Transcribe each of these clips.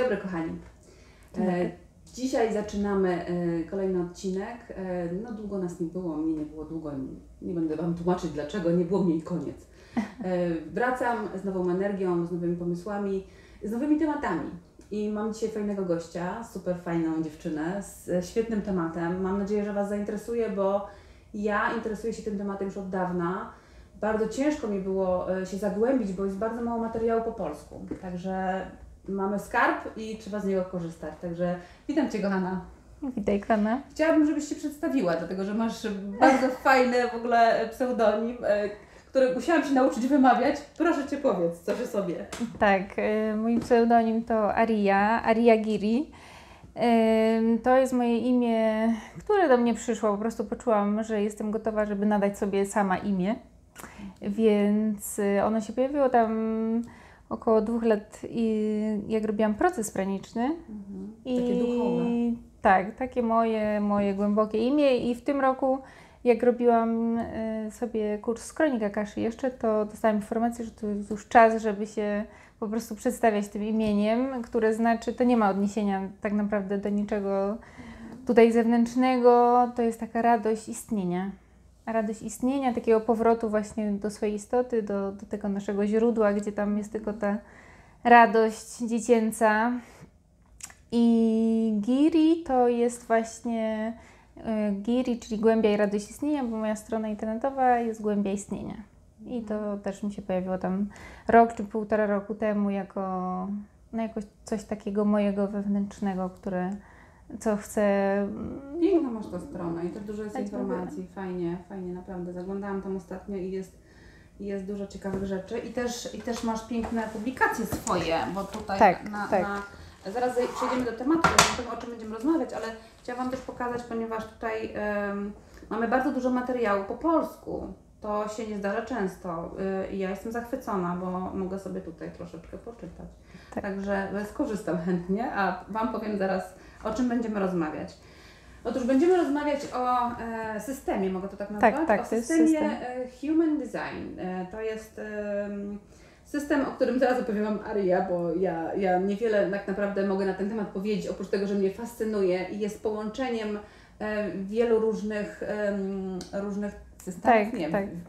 dobry, kochani. Dzisiaj zaczynamy kolejny odcinek. No długo nas nie było, mnie nie było długo, nie będę Wam tłumaczyć dlaczego, nie było mnie i koniec. Wracam z nową energią, z nowymi pomysłami, z nowymi tematami. I mam dzisiaj fajnego gościa, super fajną dziewczynę z świetnym tematem. Mam nadzieję, że Was zainteresuje, bo ja interesuję się tym tematem już od dawna. Bardzo ciężko mi było się zagłębić, bo jest bardzo mało materiału po polsku. Także mamy skarb i trzeba z niego korzystać. Także witam Cię, kochana. Witaj, kochana. Chciałabym, żebyś się przedstawiła, dlatego że masz bardzo fajny w ogóle pseudonim, który musiałam się nauczyć wymawiać. Proszę Cię, powiedz coś o sobie. Tak, mój pseudonim to Aria Giri. To jest moje imię, które do mnie przyszło. Po prostu poczułam, że jestem gotowa, żeby nadać sobie sama imię. Więc ono się pojawiło tam około 2 lat, jak robiłam proces praniczny. Takie duchowe. Tak, takie moje głębokie imię. I w tym roku, jak robiłam sobie kurs z Kronik Akaszy jeszcze, to dostałam informację, że to jest już czas, żeby się po prostu przedstawiać tym imieniem, które znaczy, to nie ma odniesienia tak naprawdę do niczego tutaj zewnętrznego, to jest taka radość istnienia. Radość istnienia, takiego powrotu właśnie do swojej istoty, do tego naszego źródła, gdzie tam jest tylko ta radość dziecięca. I Giri to jest właśnie Giri, czyli głębia i radość istnienia, bo moja strona internetowa jest głębia istnienia. I to też mi się pojawiło tam rok czy 1,5 roku temu jako coś takiego mojego wewnętrznego, co chcę. Piękną masz tę stronę i też dużo jest informacji, fajnie, naprawdę. Zaglądałam tam ostatnio i jest dużo ciekawych rzeczy i też masz piękne publikacje swoje, bo tutaj zaraz przejdziemy do tematu, o czym będziemy rozmawiać, ale chciałam Wam też pokazać, ponieważ tutaj mamy bardzo dużo materiału po polsku. To się nie zdarza często i ja jestem zachwycona, bo mogę sobie tutaj troszeczkę poczytać. Tak. Także skorzystam chętnie, a Wam powiem zaraz, o czym będziemy rozmawiać. Otóż będziemy rozmawiać o systemie, mogę to tak nazwać? Tak, o systemie Human Design. To jest system, o którym zaraz opowiem Wam Aria, bo ja niewiele tak naprawdę mogę na ten temat powiedzieć, oprócz tego, że mnie fascynuje i jest połączeniem wielu różnych systemów,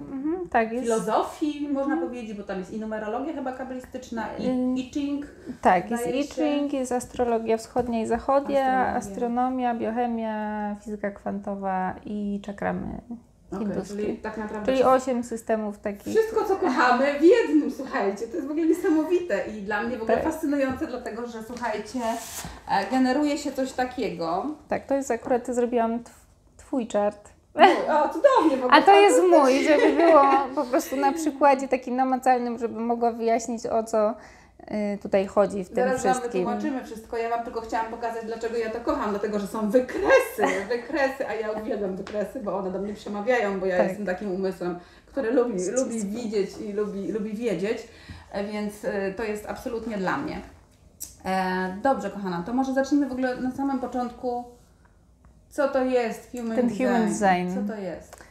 filozofii, można powiedzieć, bo tam jest i numerologia chyba kabalistyczna, i I Ching. Tak, jest I Ching, jest astrologia wschodnia i zachodnia, astronomia, biochemia, fizyka kwantowa i czakramy hinduskie. Czyli tak naprawdę 8 systemów takich. Wszystko, co kochamy w jednym, słuchajcie, to jest w ogóle niesamowite i dla mnie w ogóle fascynujące, dlatego że słuchajcie, generuje się coś takiego. Tak, to jest akurat, zrobiłam Twój czart. O, cudownie w ogóle. A to jest mój, żeby było po prostu na przykładzie takim namacalnym, żeby mogła wyjaśnić, o co tutaj chodzi w tym Zaraz wszystkim. Wam wytłumaczymy wszystko. Ja Wam tylko chciałam pokazać, dlaczego ja to kocham, dlatego że są wykresy, a ja uwielbiam wykresy, bo one do mnie przemawiają, bo ja jestem takim umysłem, który lubi widzieć i lubi wiedzieć, więc to jest absolutnie dla mnie. Dobrze, kochana, to może zacznijmy w ogóle na samym początku. Co to jest Human Design? Co to jest?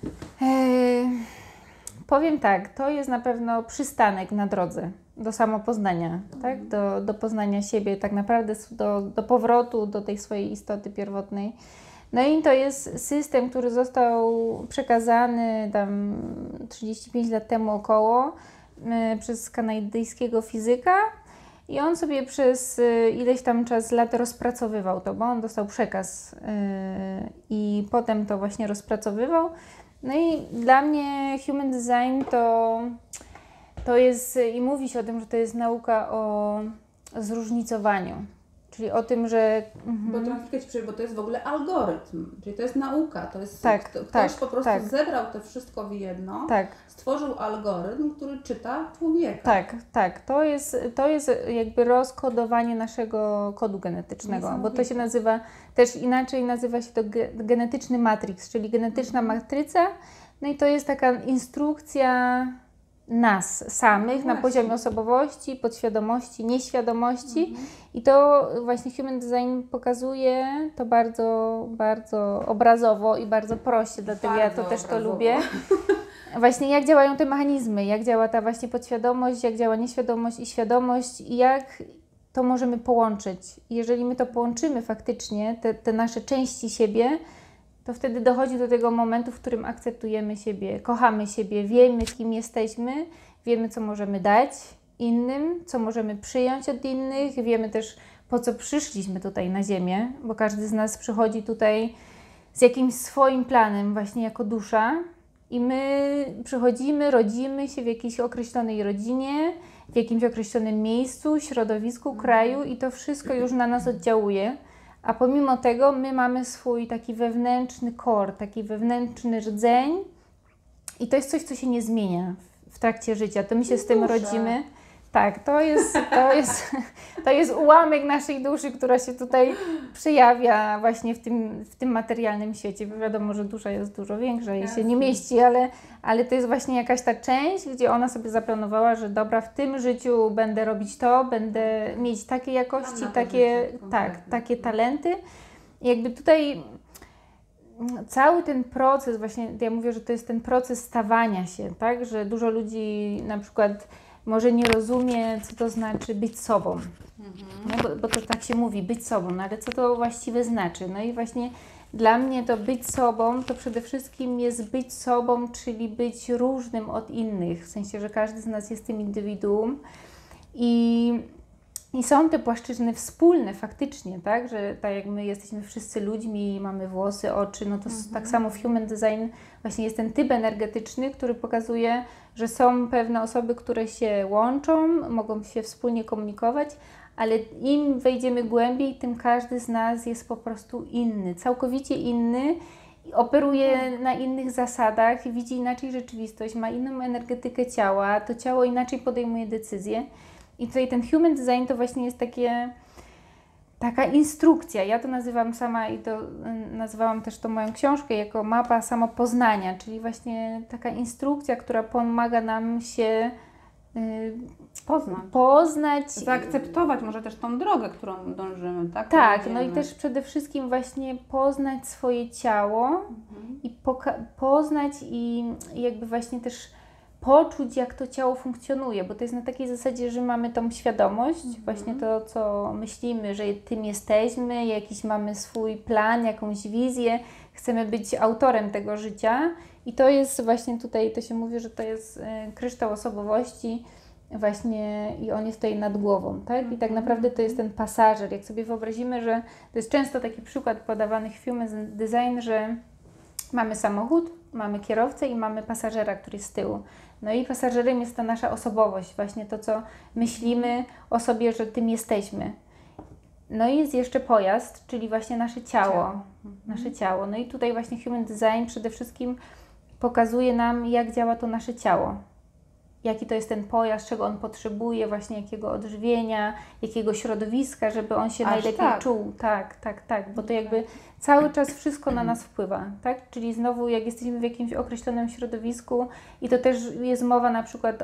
Powiem tak, to jest na pewno przystanek na drodze do samopoznania, tak? Do poznania siebie, tak naprawdę do powrotu do tej swojej istoty pierwotnej. No i to jest system, który został przekazany tam 35 lat temu około przez kanadyjskiego fizyka. I on sobie przez ileś tam lat rozpracowywał to, bo on dostał przekaz i potem to właśnie rozpracowywał. No i dla mnie Human Design to jest, i mówi się o tym, że to jest nauka o zróżnicowaniu. Czyli o tym, że... Bo bo to jest w ogóle algorytm, czyli to jest nauka, to jest ktoś po prostu zebrał to wszystko w jedno, stworzył algorytm, który czyta człowieka. Tak. To jest jakby rozkodowanie naszego kodu genetycznego, bo to się nazywa, też inaczej nazywa się to genetyczny matrix, czyli genetyczna matryca, no i to jest taka instrukcja nas samych na poziomie osobowości, podświadomości, nieświadomości i to właśnie Human Design pokazuje to bardzo, bardzo obrazowo i bardzo proście, dlatego ja to też to lubię. Właśnie jak działają te mechanizmy, jak działa ta właśnie podświadomość, jak działa nieświadomość i świadomość i jak to możemy połączyć. Jeżeli my to połączymy faktycznie, te nasze części siebie, to wtedy dochodzi do tego momentu, w którym akceptujemy siebie, kochamy siebie, wiemy, kim jesteśmy, wiemy, co możemy dać innym, co możemy przyjąć od innych, wiemy też, po co przyszliśmy tutaj na ziemię, bo każdy z nas przychodzi tutaj z jakimś swoim planem właśnie jako dusza i my przychodzimy, rodzimy się w jakiejś określonej rodzinie, w jakimś określonym miejscu, środowisku, kraju i to wszystko już na nas oddziałuje, a pomimo tego my mamy swój taki wewnętrzny core, taki wewnętrzny rdzeń i to jest coś, co się nie zmienia w trakcie życia, to my się z tym rodzimy. Tak, to jest ułamek naszej duszy, która się tutaj przejawia właśnie w tym materialnym świecie. Bo wiadomo, że dusza jest dużo większa i się nie mieści, ale to jest właśnie jakaś ta część, gdzie ona sobie zaplanowała, że dobra, w tym życiu będę robić to, będę mieć takie jakości, takie talenty. I jakby tutaj cały ten proces, właśnie ja mówię, że to jest ten proces stawania się, tak, że dużo ludzi na przykład może nie rozumie, co to znaczy być sobą, bo to tak się mówi, być sobą, no ale co to właściwie znaczy? No i właśnie dla mnie to być sobą, to przede wszystkim jest być sobą, czyli być różnym od innych, w sensie, że każdy z nas jest tym indywiduum i są te płaszczyzny wspólne faktycznie, tak, że tak jak my jesteśmy wszyscy ludźmi, mamy włosy, oczy, no to tak samo w Human Design właśnie jest ten typ energetyczny, który pokazuje, że są pewne osoby, które się łączą, mogą się wspólnie komunikować, ale im wejdziemy głębiej, tym każdy z nas jest po prostu inny, całkowicie inny, operuje na innych zasadach, widzi inaczej rzeczywistość, ma inną energetykę ciała, to ciało inaczej podejmuje decyzje. I tutaj ten Human Design to właśnie jest taka instrukcja. Ja to nazywam sama i to nazywałam też tą moją książkę jako mapa samopoznania, czyli właśnie taka instrukcja, która pomaga nam się poznać. Zaakceptować może też tą drogę, którą dążymy, tak? Tak, no i też przede wszystkim właśnie poznać swoje ciało i poznać i jakby właśnie też poczuć, jak to ciało funkcjonuje, bo to jest na takiej zasadzie, że mamy tą świadomość, właśnie to, co myślimy, że tym jesteśmy, jakiś mamy swój plan, jakąś wizję, chcemy być autorem tego życia i to jest właśnie tutaj, to się mówi, że to jest kryształ osobowości właśnie i on jest tutaj nad głową, tak? I tak naprawdę to jest ten pasażer. Jak sobie wyobrazimy, że to jest często taki przykład podawany w Human Design, że mamy samochód, mamy kierowcę i mamy pasażera, który jest z tyłu. No i pasażerem jest ta nasza osobowość, właśnie to, co myślimy o sobie, że tym jesteśmy. No i jest jeszcze pojazd, czyli właśnie nasze ciało. Nasze ciało. No i tutaj właśnie Human Design przede wszystkim pokazuje nam, jak działa to nasze ciało. Jaki to jest ten pojazd, czego on potrzebuje, właśnie jakiego odżywienia, jakiego środowiska, żeby on się najlepiej czuł. Tak, bo to jakby cały czas wszystko na nas wpływa, tak? Czyli znowu jak jesteśmy w jakimś określonym środowisku i to też jest mowa na przykład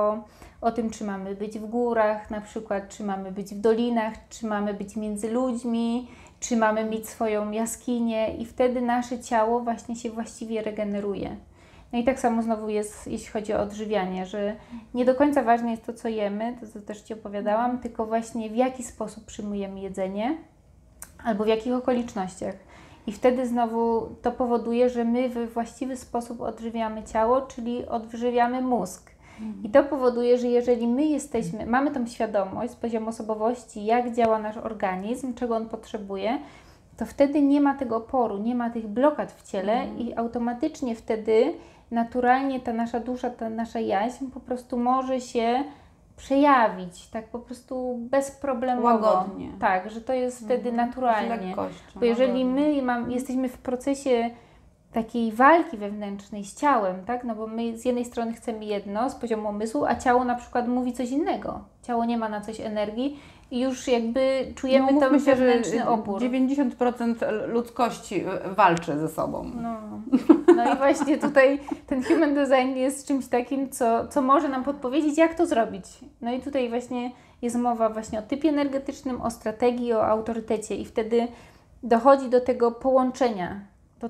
o tym, czy mamy być w górach na przykład, czy mamy być w dolinach, czy mamy być między ludźmi, czy mamy mieć swoją jaskinię i wtedy nasze ciało właśnie się właściwie regeneruje. No i tak samo znowu jest, jeśli chodzi o odżywianie, że nie do końca ważne jest to, co jemy, to co też Ci opowiadałam, tylko właśnie w jaki sposób przyjmujemy jedzenie albo w jakich okolicznościach. I wtedy znowu to powoduje, że my we właściwy sposób odżywiamy ciało, czyli odżywiamy mózg. I to powoduje, że jeżeli my mamy tą świadomość z poziomu osobowości, jak działa nasz organizm, czego on potrzebuje, to wtedy nie ma tego oporu, nie ma tych blokad w ciele i automatycznie wtedy naturalnie ta nasza dusza, ta nasza jaźń po prostu może się przejawić, tak po prostu bezproblemowo. Łagodnie. Tak, że to jest wtedy naturalnie. Z lekkością. Bo jeżeli my jesteśmy w procesie takiej walki wewnętrznej z ciałem, tak? No bo my z jednej strony chcemy jedno z poziomu umysłu, a ciało na przykład mówi coś innego. Ciało nie ma na coś energii i już jakby czujemy ten wewnętrzny opór. 90% ludzkości walczy ze sobą. No i właśnie tutaj ten Human Design jest czymś takim, co może nam podpowiedzieć, jak to zrobić. No i tutaj właśnie jest mowa właśnie o typie energetycznym, o strategii, o autorytecie i wtedy dochodzi do tego połączenia,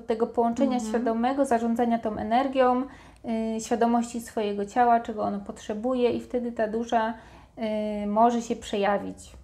świadomego, zarządzania tą energią, świadomości swojego ciała, czego ono potrzebuje i wtedy ta dusza może się przejawić.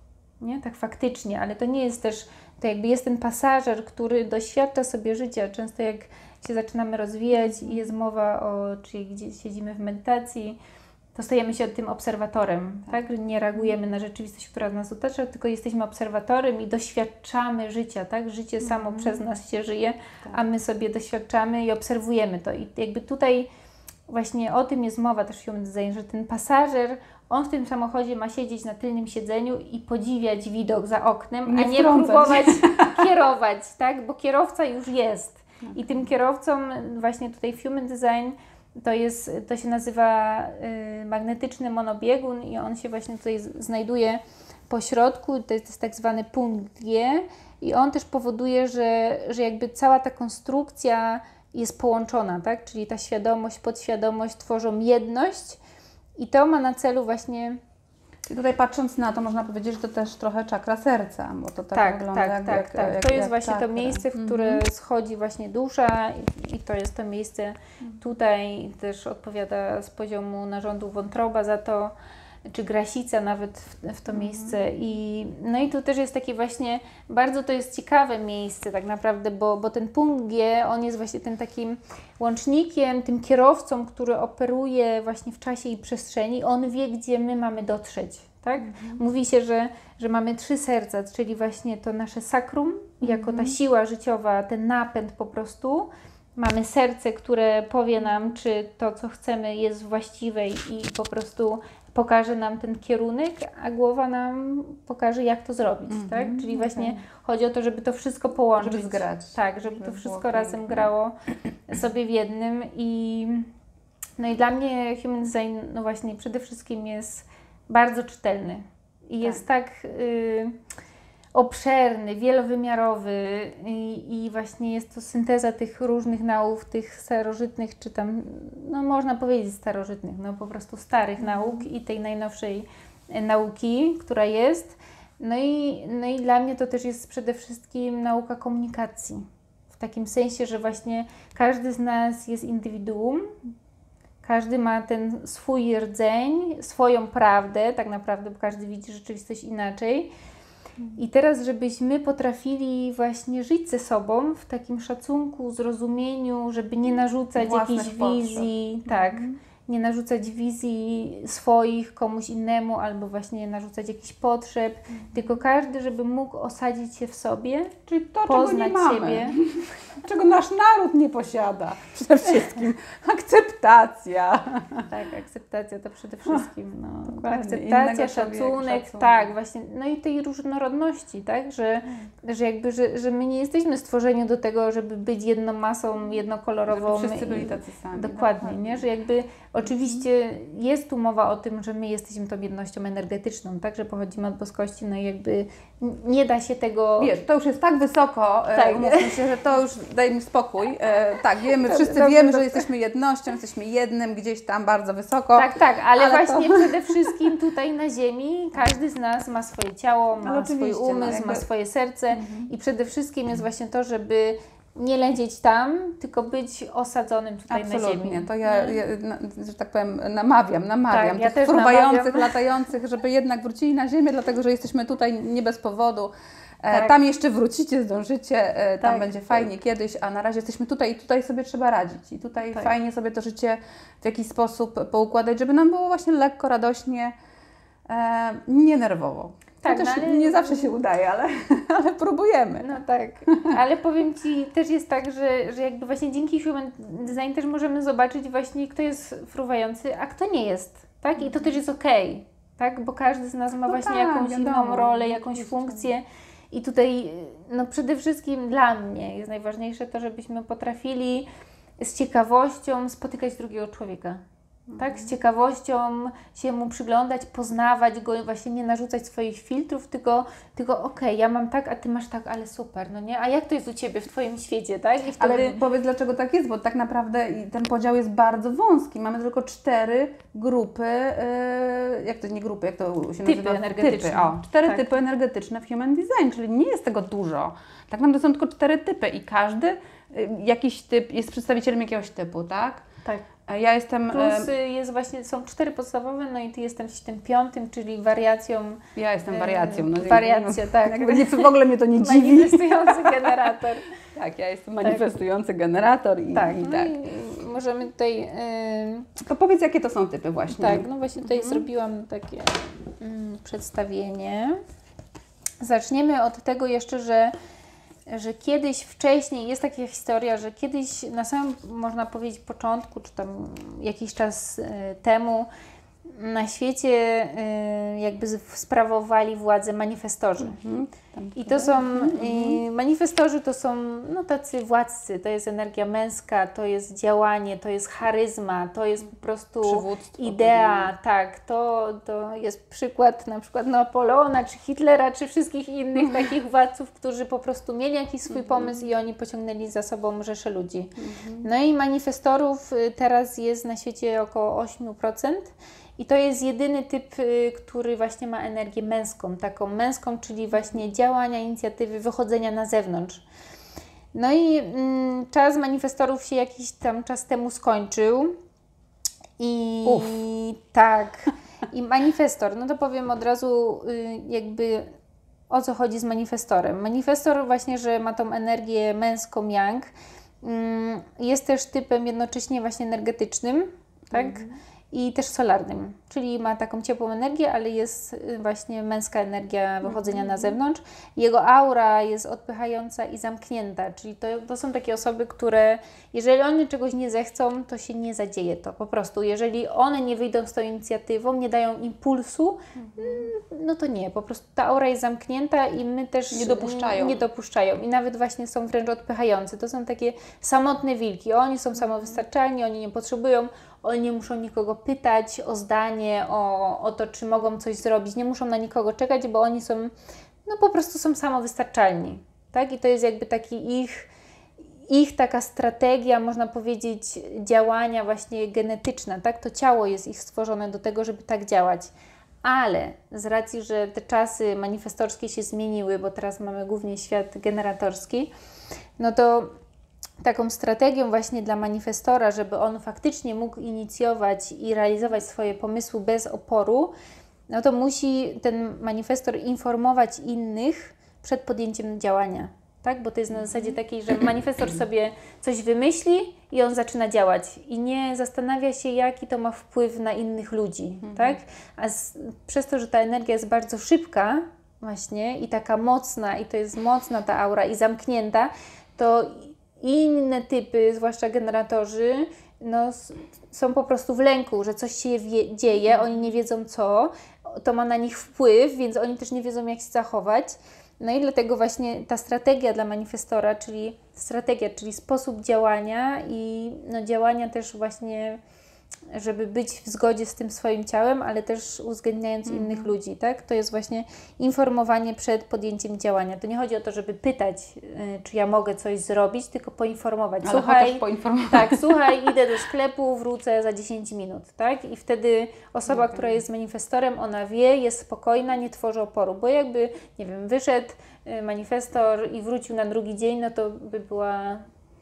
nie? Tak faktycznie, ale to nie jest też, to jakby jest ten pasażer, który doświadcza sobie życia. Często jak się zaczynamy rozwijać i jest mowa o, czyli gdzie siedzimy w medytacji, to stajemy się tym obserwatorem, tak? Nie reagujemy na rzeczywistość, która nas otacza, tylko jesteśmy obserwatorem i doświadczamy życia, tak? Życie samo przez nas się żyje, a my sobie doświadczamy i obserwujemy to. I jakby tutaj właśnie o tym jest mowa też w Human Design, że ten pasażer, on w tym samochodzie ma siedzieć na tylnym siedzeniu i podziwiać widok za oknem, a nie próbować kierować, tak? Bo kierowca już jest. I tym kierowcą właśnie tutaj w Human Design to się nazywa magnetyczny monobiegun i on się właśnie tutaj znajduje po środku, to jest tak zwany punkt G i on też powoduje, że jakby cała ta konstrukcja jest połączona, tak? Czyli ta świadomość, podświadomość tworzą jedność i to ma na celu właśnie... I tutaj patrząc na to można powiedzieć, że to też trochę czakra serca, bo to tak wygląda jak to jest właśnie czakra. to miejsce, w które schodzi właśnie dusza i to jest to miejsce tutaj, też odpowiada z poziomu narządu wątroba za to, czy grasica nawet w to miejsce. No i tu też jest takie właśnie, bardzo to jest ciekawe miejsce tak naprawdę, bo ten punkt G, on jest właśnie tym takim łącznikiem, tym kierowcą, który operuje właśnie w czasie i przestrzeni, on wie, gdzie my mamy dotrzeć, tak? Mówi się, że mamy 3 serca, czyli właśnie to nasze sakrum, jako ta siła życiowa, ten napęd po prostu. Mamy serce, które powie nam, czy to, co chcemy, jest właściwe i po prostu pokaże nam ten kierunek, a głowa nam pokaże, jak to zrobić, tak? Czyli właśnie chodzi o to, żeby to wszystko połączyć. Żeby zgrać. Tak, żeby to wszystko razem grało sobie w jednym no i dla mnie Human Design, no właśnie przede wszystkim jest bardzo czytelny i jest tak obszerny, wielowymiarowy i właśnie jest to synteza tych różnych nauk, tych starożytnych, czy tam, no można powiedzieć starożytnych, no po prostu starych nauk i tej najnowszej nauki, która jest. No i dla mnie to też jest przede wszystkim nauka komunikacji. W takim sensie, że właśnie każdy z nas jest indywiduum, każdy ma ten swój rdzeń, swoją prawdę, tak naprawdę, bo każdy widzi rzeczywistość inaczej. I teraz, żebyśmy potrafili właśnie żyć ze sobą w takim szacunku, zrozumieniu, żeby nie narzucać jakiejś wizji, tak, nie narzucać wizji swoich komuś innemu albo właśnie nie narzucać jakichś potrzeb, tylko każdy, żeby mógł osadzić się w sobie, czyli to, poznać czego nie mamy, siebie. czego nasz naród nie posiada. Przede wszystkim akceptacja. Tak, akceptacja to przede wszystkim. No. Dokładnie. Akceptacja, szacunek, tak, właśnie. No i tej różnorodności, tak, że my nie jesteśmy stworzeni do tego, żeby być jedną masą, jednokolorową. Żeby wszyscy byli tacy sami. Dokładnie, nie? Że jakby oczywiście jest tu mowa o tym, że my jesteśmy tą jednością energetyczną, tak, że pochodzimy od boskości, no i jakby nie da się tego... Wiesz, to już jest tak wysoko, umówmy się, że to już daj mi spokój. Tak, wszyscy wiemy, że jesteśmy jednością, jesteśmy jednym gdzieś tam bardzo wysoko. Tak, ale właśnie przede wszystkim tutaj na ziemi każdy z nas ma swoje ciało, ma swój umysł, ma swoje serce i przede wszystkim jest właśnie to, żeby nie lecieć tam, tylko być osadzonym tutaj na ziemi. Absolutnie, to ja, że tak powiem, namawiam tak, ja tych fruwających, latających, żeby jednak wrócili na ziemię, dlatego że jesteśmy tutaj nie bez powodu. Tak. Tam jeszcze wrócicie, zdążycie, tam będzie fajnie kiedyś, a na razie jesteśmy tutaj i tutaj sobie trzeba radzić. I tutaj fajnie sobie to życie w jakiś sposób poukładać, żeby nam było właśnie lekko, radośnie, nie nerwowo. Tak, to też nie zawsze się udaje, ale próbujemy. No tak, ale powiem Ci, też jest tak, że jakby właśnie dzięki Human Design też możemy zobaczyć właśnie, kto jest fruwający, a kto nie jest, tak? I to też jest okej, tak? Bo każdy z nas ma właśnie jakąś inną rolę, jakąś funkcję. I tutaj no przede wszystkim dla mnie jest najważniejsze to, żebyśmy potrafili z ciekawością spotykać drugiego człowieka. Tak, z ciekawością się mu przyglądać, poznawać go, właśnie nie narzucać swoich filtrów, tylko okej, ja mam tak, a Ty masz tak, ale super, no nie? A jak to jest u Ciebie w Twoim świecie, tak? I wtedy... Ale powiedz, dlaczego tak jest, bo tak naprawdę ten podział jest bardzo wąski. Mamy tylko 4 grupy, jak to nie grupy, jak to się nazywa? Typy energetyczne. Typy, 4 typy energetyczne w Human Design, czyli nie jest tego dużo. Tak naprawdę są tylko 4 typy i każdy jakiś typ jest przedstawicielem jakiegoś typu, tak? Tak. Ja jestem... Plus jest właśnie, są 4 podstawowe, no i Ty jesteś tym 5, czyli wariacją. Ja jestem wariacją. No, wariacja, tak. Jakby nie, w ogóle mnie to nie dziwi. Manifestujący generator. Tak, ja jestem manifestujący generator i tak. i No tak. i możemy tutaj... To powiedz, jakie to są typy właśnie. Tak, no właśnie tutaj zrobiłam takie przedstawienie. Zaczniemy od tego jeszcze, że kiedyś wcześniej, jest taka historia, że kiedyś na samym, można powiedzieć, początku, czy tam jakiś czas temu na świecie jakby sprawowali władzę manifestorzy. I to są, manifestorzy to są no, tacy władcy, to jest energia męska, to jest działanie, to jest charyzma, to jest po prostu idea, tak, to jest przykład na przykład Napoleona, czy Hitlera, czy wszystkich innych takich władców, którzy po prostu mieli jakiś swój pomysł i oni pociągnęli za sobą rzeszę ludzi. No i manifestorów teraz jest na świecie około 8%. I to jest jedyny typ, który właśnie ma energię męską, taką męską, czyli właśnie działania, inicjatywy, wychodzenia na zewnątrz. No i czas manifestorów się jakiś tam czas temu skończył. I tak, i manifestor, no to powiem od razu jakby o co chodzi z manifestorem. Manifestor właśnie, że ma tą energię męską yang, jest też typem jednocześnie właśnie energetycznym, tak? I też solarnym, czyli ma taką ciepłą energię, ale jest właśnie męska energia wychodzenia na zewnątrz. Jego aura jest odpychająca i zamknięta, czyli to są takie osoby, które jeżeli one czegoś nie zechcą, to się nie zadzieje to po prostu. Jeżeli one nie wyjdą z tą inicjatywą, nie dają impulsu, no to nie, po prostu ta aura jest zamknięta i my też nie dopuszczają. I nawet właśnie są wręcz odpychający. To są takie samotne wilki. Oni są samowystarczalni, oni nie potrzebują, oni nie muszą nikogo pytać o zdanie, o to, czy mogą coś zrobić. Nie muszą na nikogo czekać, bo oni są, no po prostu są samowystarczalni. Tak? I to jest jakby taki ich taka strategia, można powiedzieć, działania właśnie genetyczna. Tak? To ciało jest ich stworzone do tego, żeby tak działać. Ale z racji, że te czasy manifestorskie się zmieniły, bo teraz mamy głównie świat generatorski, no to taką strategią właśnie dla manifestora, żeby on faktycznie mógł inicjować i realizować swoje pomysły bez oporu, no to musi ten manifestor informować innych przed podjęciem działania. Tak? Bo to jest na zasadzie takiej, że manifestor sobie coś wymyśli i on zaczyna działać i nie zastanawia się, jaki to ma wpływ na innych ludzi. Tak? A przez to, że ta energia jest bardzo szybka właśnie i taka mocna i to jest mocna ta aura i zamknięta, to inne typy, zwłaszcza generatorzy, no, są po prostu w lęku, że coś się dzieje, oni nie wiedzą co, to ma na nich wpływ, więc oni też nie wiedzą, jak się zachować. No i dlatego właśnie ta strategia dla manifestora, czyli sposób działania i no, działania też właśnie, żeby być w zgodzie z tym swoim ciałem, ale też uwzględniając innych ludzi, tak? To jest właśnie informowanie przed podjęciem działania. To nie chodzi o to, żeby pytać, czy ja mogę coś zrobić, tylko poinformować. Ale słuchaj, poinformować. Tak, słuchaj, idę do sklepu, wrócę za 10 minut, tak? I wtedy osoba, która jest manifestorem, ona wie, jest spokojna, nie tworzy oporu, bo jakby, nie wiem, wyszedł manifestor i wrócił na drugi dzień, no to by była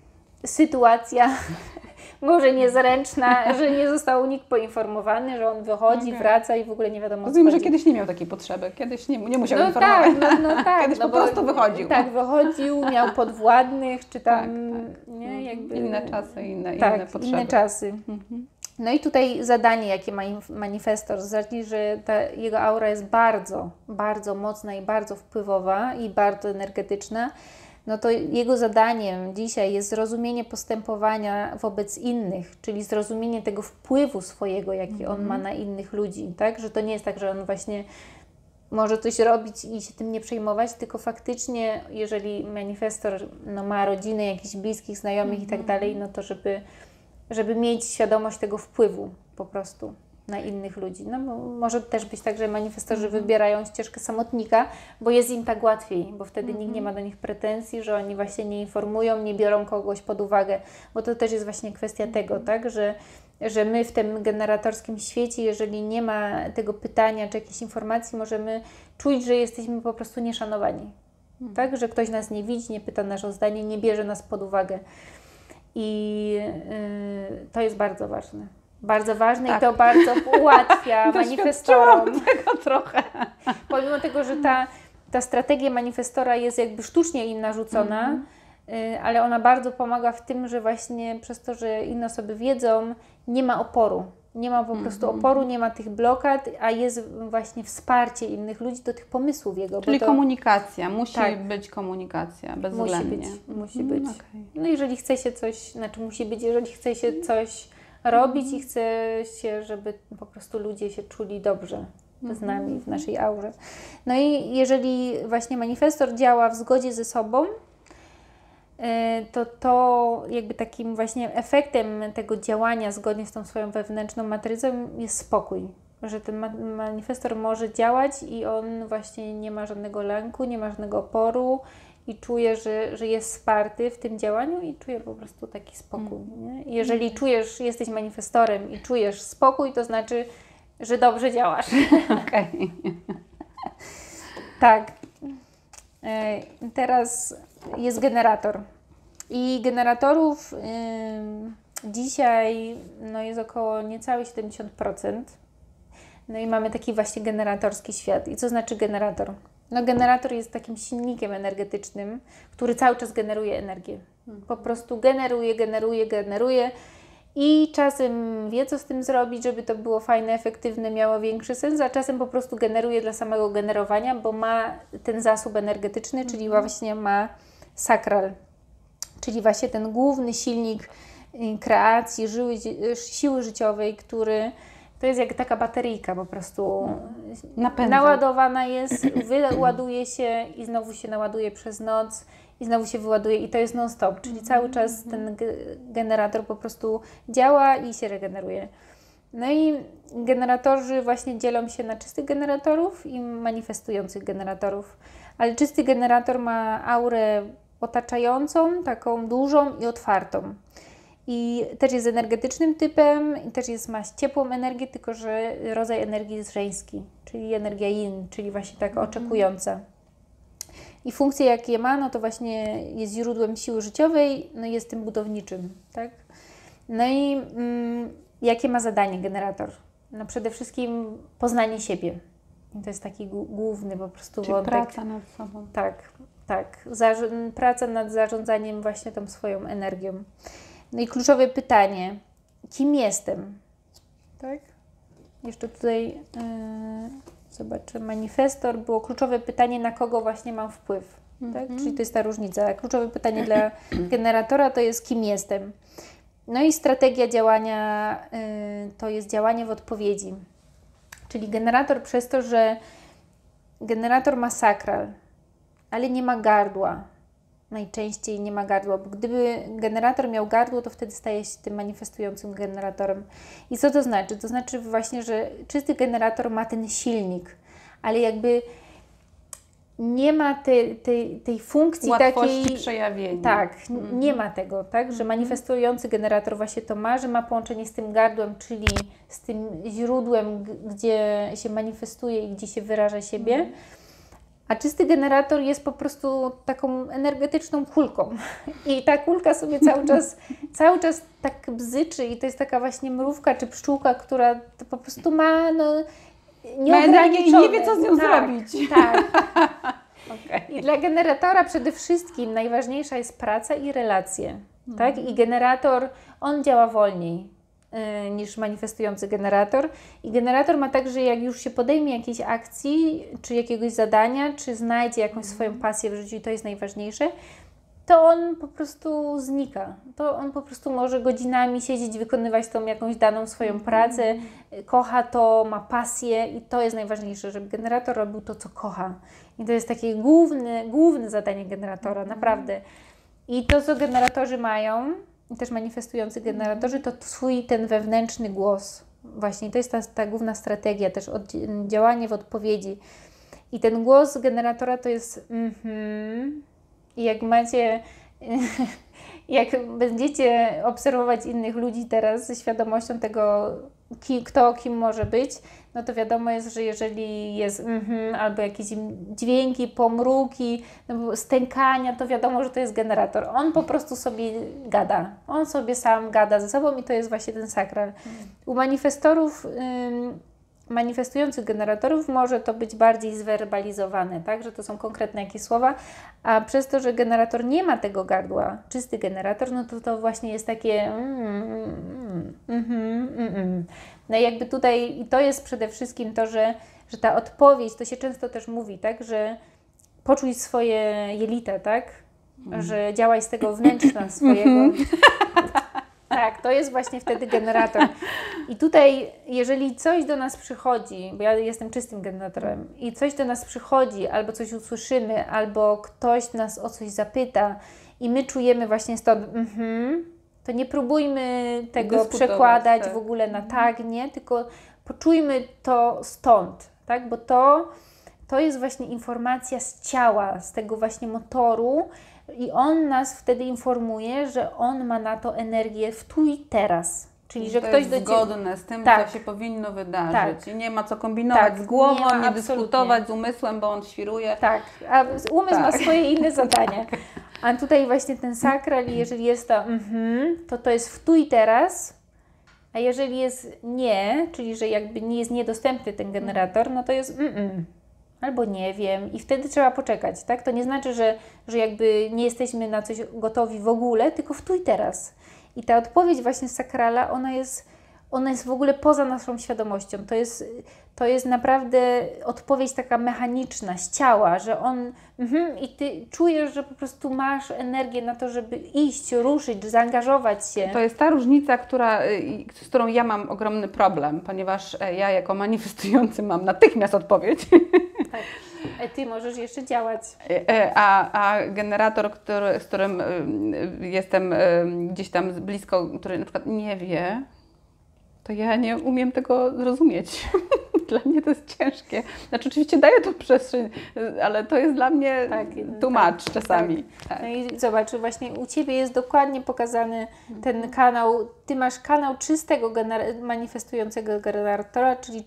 sytuacja może niezręczna, że nie został nikt poinformowany, że on wychodzi, wraca i w ogóle nie wiadomo o co Rozumiem, że chodzi. kiedyś nie miał takiej potrzeby, kiedyś nie musiał No informować. tak, no tak. Kiedyś po prostu wychodził. Tak, wychodził, miał podwładnych, czy tam, nie, jakby... Inne czasy, inne potrzeby. Inne czasy. No i tutaj zadanie, jakie ma manifestor, zacznij, że ta jego aura jest bardzo, bardzo mocna i bardzo wpływowa i bardzo energetyczna, no to jego zadaniem dzisiaj jest zrozumienie postępowania wobec innych, czyli zrozumienie tego wpływu swojego, jaki on ma na innych ludzi, tak? Że to nie jest tak, że on właśnie może coś robić i się tym nie przejmować, tylko faktycznie, jeżeli manifestor no, ma rodzinę, jakichś bliskich, znajomych i tak dalej, no to żeby mieć świadomość tego wpływu po prostu na innych ludzi. No bo może też być tak, że manifestorzy wybierają ścieżkę samotnika, bo jest im tak łatwiej, bo wtedy nikt nie ma do nich pretensji, że oni właśnie nie informują, nie biorą kogoś pod uwagę, bo to też jest właśnie kwestia tego, tak, że my w tym generatorskim świecie, jeżeli nie ma tego pytania czy jakiejś informacji, możemy czuć, że jesteśmy po prostu nieszanowani. Tak, że ktoś nas nie widzi, nie pyta nas o zdanie, nie bierze nas pod uwagę. I to jest bardzo ważne. Bardzo ważne Tak. i to bardzo ułatwia manifestorom. tego trochę. Pomimo tego, że ta strategia manifestora jest jakby sztucznie im narzucona, ale ona bardzo pomaga w tym, że właśnie przez to, że inne osoby wiedzą, nie ma oporu. Nie ma po prostu oporu, nie ma tych blokad, a jest właśnie wsparcie innych ludzi do tych pomysłów jego. Czyli bo to, komunikacja, musi tak. być komunikacja, musi bezwzględnie. być, musi być. Okay. No jeżeli chce się coś, musi być, jeżeli chce się coś robić i chce się, żeby po prostu ludzie się czuli dobrze z nami, w naszej aurze. No i jeżeli właśnie manifestor działa w zgodzie ze sobą, to jakby takim właśnie efektem tego działania zgodnie z tą swoją wewnętrzną matrycą jest spokój. Że ten manifestor może działać i on właśnie nie ma żadnego lęku, nie ma żadnego oporu i czuje, że jest wsparty w tym działaniu i czuje po prostu taki spokój. Nie? Jeżeli jesteś manifestorem i czujesz spokój, to znaczy, że dobrze działasz. Okej. Tak. Teraz jest generator. I generatorów dzisiaj jest około niecałe 70%. No i mamy taki właśnie generatorski świat. I co znaczy generator? No generator jest takim silnikiem energetycznym, który cały czas generuje energię. Po prostu generuje i czasem wie, co z tym zrobić, żeby to było fajne, efektywne, miało większy sens, a czasem po prostu generuje dla samego generowania, bo ma ten zasób energetyczny, czyli właśnie ma sakral, czyli właśnie ten główny silnik kreacji, siły życiowej, który to jest jak taka bateryjka po prostu. Napędza. Naładowana jest, wyładuje się i znowu się naładuje przez noc i znowu się wyładuje i to jest non-stop, czyli cały czas ten generator po prostu działa i się regeneruje. No i generatorzy właśnie dzielą się na czystych generatorów i manifestujących generatorów, ale czysty generator ma aurę otaczającą, taką dużą i otwartą. I też jest energetycznym typem, i też ma ciepłą energię, tylko że rodzaj energii jest żeński, czyli energia yin, czyli właśnie taka oczekująca. I funkcje, jakie ma, no to właśnie jest źródłem siły życiowej, no i jest tym budowniczym, tak? No i jakie ma zadanie generator? No przede wszystkim poznanie siebie. I to jest taki główny po prostu Czyli wątek. praca nad sobą. Tak. Praca nad zarządzaniem właśnie tą swoją energią. No i kluczowe pytanie, kim jestem? Tak? Jeszcze tutaj zobaczę, manifestor, było kluczowe pytanie, na kogo właśnie mam wpływ. Tak? Czyli to jest ta różnica. Kluczowe pytanie dla generatora to jest, kim jestem. No i strategia działania to jest działanie w odpowiedzi. Czyli generator przez to, że generator ma sakral, ale nie ma gardła. Najczęściej nie ma gardła, bo gdyby generator miał gardło, to wtedy staje się tym manifestującym generatorem. I co to znaczy? To znaczy właśnie, że czysty generator ma ten silnik, ale jakby nie ma tej funkcji łatwości takiej przejawienia. Tak, nie ma tego, tak? Że manifestujący generator właśnie to ma, że ma połączenie z tym gardłem, czyli z tym źródłem, gdzie się manifestuje i gdzie się wyraża siebie. A czysty generator jest po prostu taką energetyczną kulką. I ta kulka sobie cały czas tak bzyczy i to jest taka właśnie mrówka czy pszczółka, która to po prostu ma energię i nie wie, co z nią zrobić. Tak. Okay. I dla generatora przede wszystkim najważniejsza jest praca i relacje. Tak? I generator, on działa wolniej niż manifestujący generator. I generator ma tak, że jak już się podejmie jakiejś akcji, czy jakiegoś zadania, czy znajdzie jakąś swoją pasję w życiu i to jest najważniejsze, to on po prostu znika. To on po prostu może godzinami siedzieć, wykonywać tą jakąś daną swoją pracę, kocha to, ma pasję i to jest najważniejsze, żeby generator robił to, co kocha. I to jest takie główne zadanie generatora, naprawdę. I to, co generatorzy mają, i też manifestujący generatorzy, to swój ten wewnętrzny głos. Właśnie to jest ta główna strategia, też działanie w odpowiedzi. I ten głos generatora to jest i jak będziecie obserwować innych ludzi teraz ze świadomością tego, kto kim może być, no to wiadomo jest, że jeżeli jest albo jakieś dźwięki, pomruki, no, stękania, to wiadomo, że to jest generator. On po prostu sobie gada. On sobie sam gada ze sobą i to jest właśnie ten sakral. U manifestorów, manifestujących generatorów może to być bardziej zwerbalizowane, tak, że to są konkretne jakieś słowa, a przez to, że generator nie ma tego gardła, czysty generator, no to właśnie jest takie No i jakby tutaj, i to jest przede wszystkim to, że ta odpowiedź, to się często też mówi, tak, że poczuj swoje jelita, tak, że działaj z tego wnętrza swojego. Tak, to jest właśnie wtedy generator. I tutaj, jeżeli coś do nas przychodzi, bo ja jestem czystym generatorem, i coś do nas przychodzi, albo coś usłyszymy, albo ktoś nas o coś zapyta i my czujemy właśnie stąd to nie próbujmy tego przekładać w ogóle na tak, nie, tylko poczujmy to stąd, tak, bo to jest właśnie informacja z ciała, z tego właśnie motoru, i on nas wtedy informuje, że on ma na to energię w tu i teraz. Czyli, że to ktoś jest do Ciebie... zgodne z tym, tak, co się powinno wydarzyć. tak, I nie ma co kombinować tak, z głową, nie absolutnie dyskutować z umysłem, bo on świruje. Tak, a umysł ma swoje inne zadanie. A tutaj właśnie ten sakral, jeżeli jest to to jest w tu i teraz, a jeżeli jest nie, czyli że jakby nie jest niedostępny ten generator, no to jest albo nie wiem, i wtedy trzeba poczekać, tak? To nie znaczy, że jakby nie jesteśmy na coś gotowi w ogóle, tylko w tu i teraz. I ta odpowiedź właśnie z sakrala, ona jest w ogóle poza naszą świadomością. To jest naprawdę odpowiedź taka mechaniczna, z ciała, że on i Ty czujesz, że po prostu masz energię na to, żeby iść, ruszyć, zaangażować się. To jest ta różnica, z którą ja mam ogromny problem, ponieważ ja jako manifestujący mam natychmiast odpowiedź. Tak. Ty możesz jeszcze działać. A generator, z którym jestem gdzieś tam blisko, który na przykład nie wie, to ja nie umiem tego zrozumieć. Dla mnie to jest ciężkie. Znaczy oczywiście daję to przestrzeń, ale to jest dla mnie tłumacz czasami. Tak. No i zobacz, właśnie u Ciebie jest dokładnie pokazany ten kanał. Ty masz kanał czystego manifestującego generatora, czyli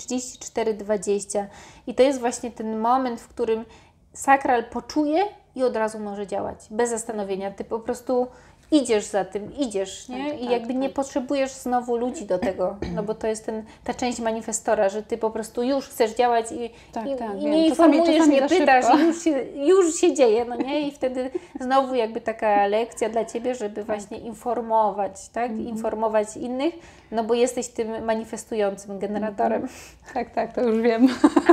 3420. I to jest właśnie ten moment, w którym sakral poczuje i od razu może działać. Bez zastanowienia. Ty po prostu idziesz za tym, nie? I jakby nie potrzebujesz znowu ludzi do tego, no bo to jest ta część manifestora, że Ty po prostu już chcesz działać i nie informujesz, nie pytasz i już się dzieje, no nie? I wtedy znowu jakby taka lekcja dla Ciebie, żeby właśnie informować, tak? Informować innych, no bo jesteś tym manifestującym generatorem. Tak, to już wiem.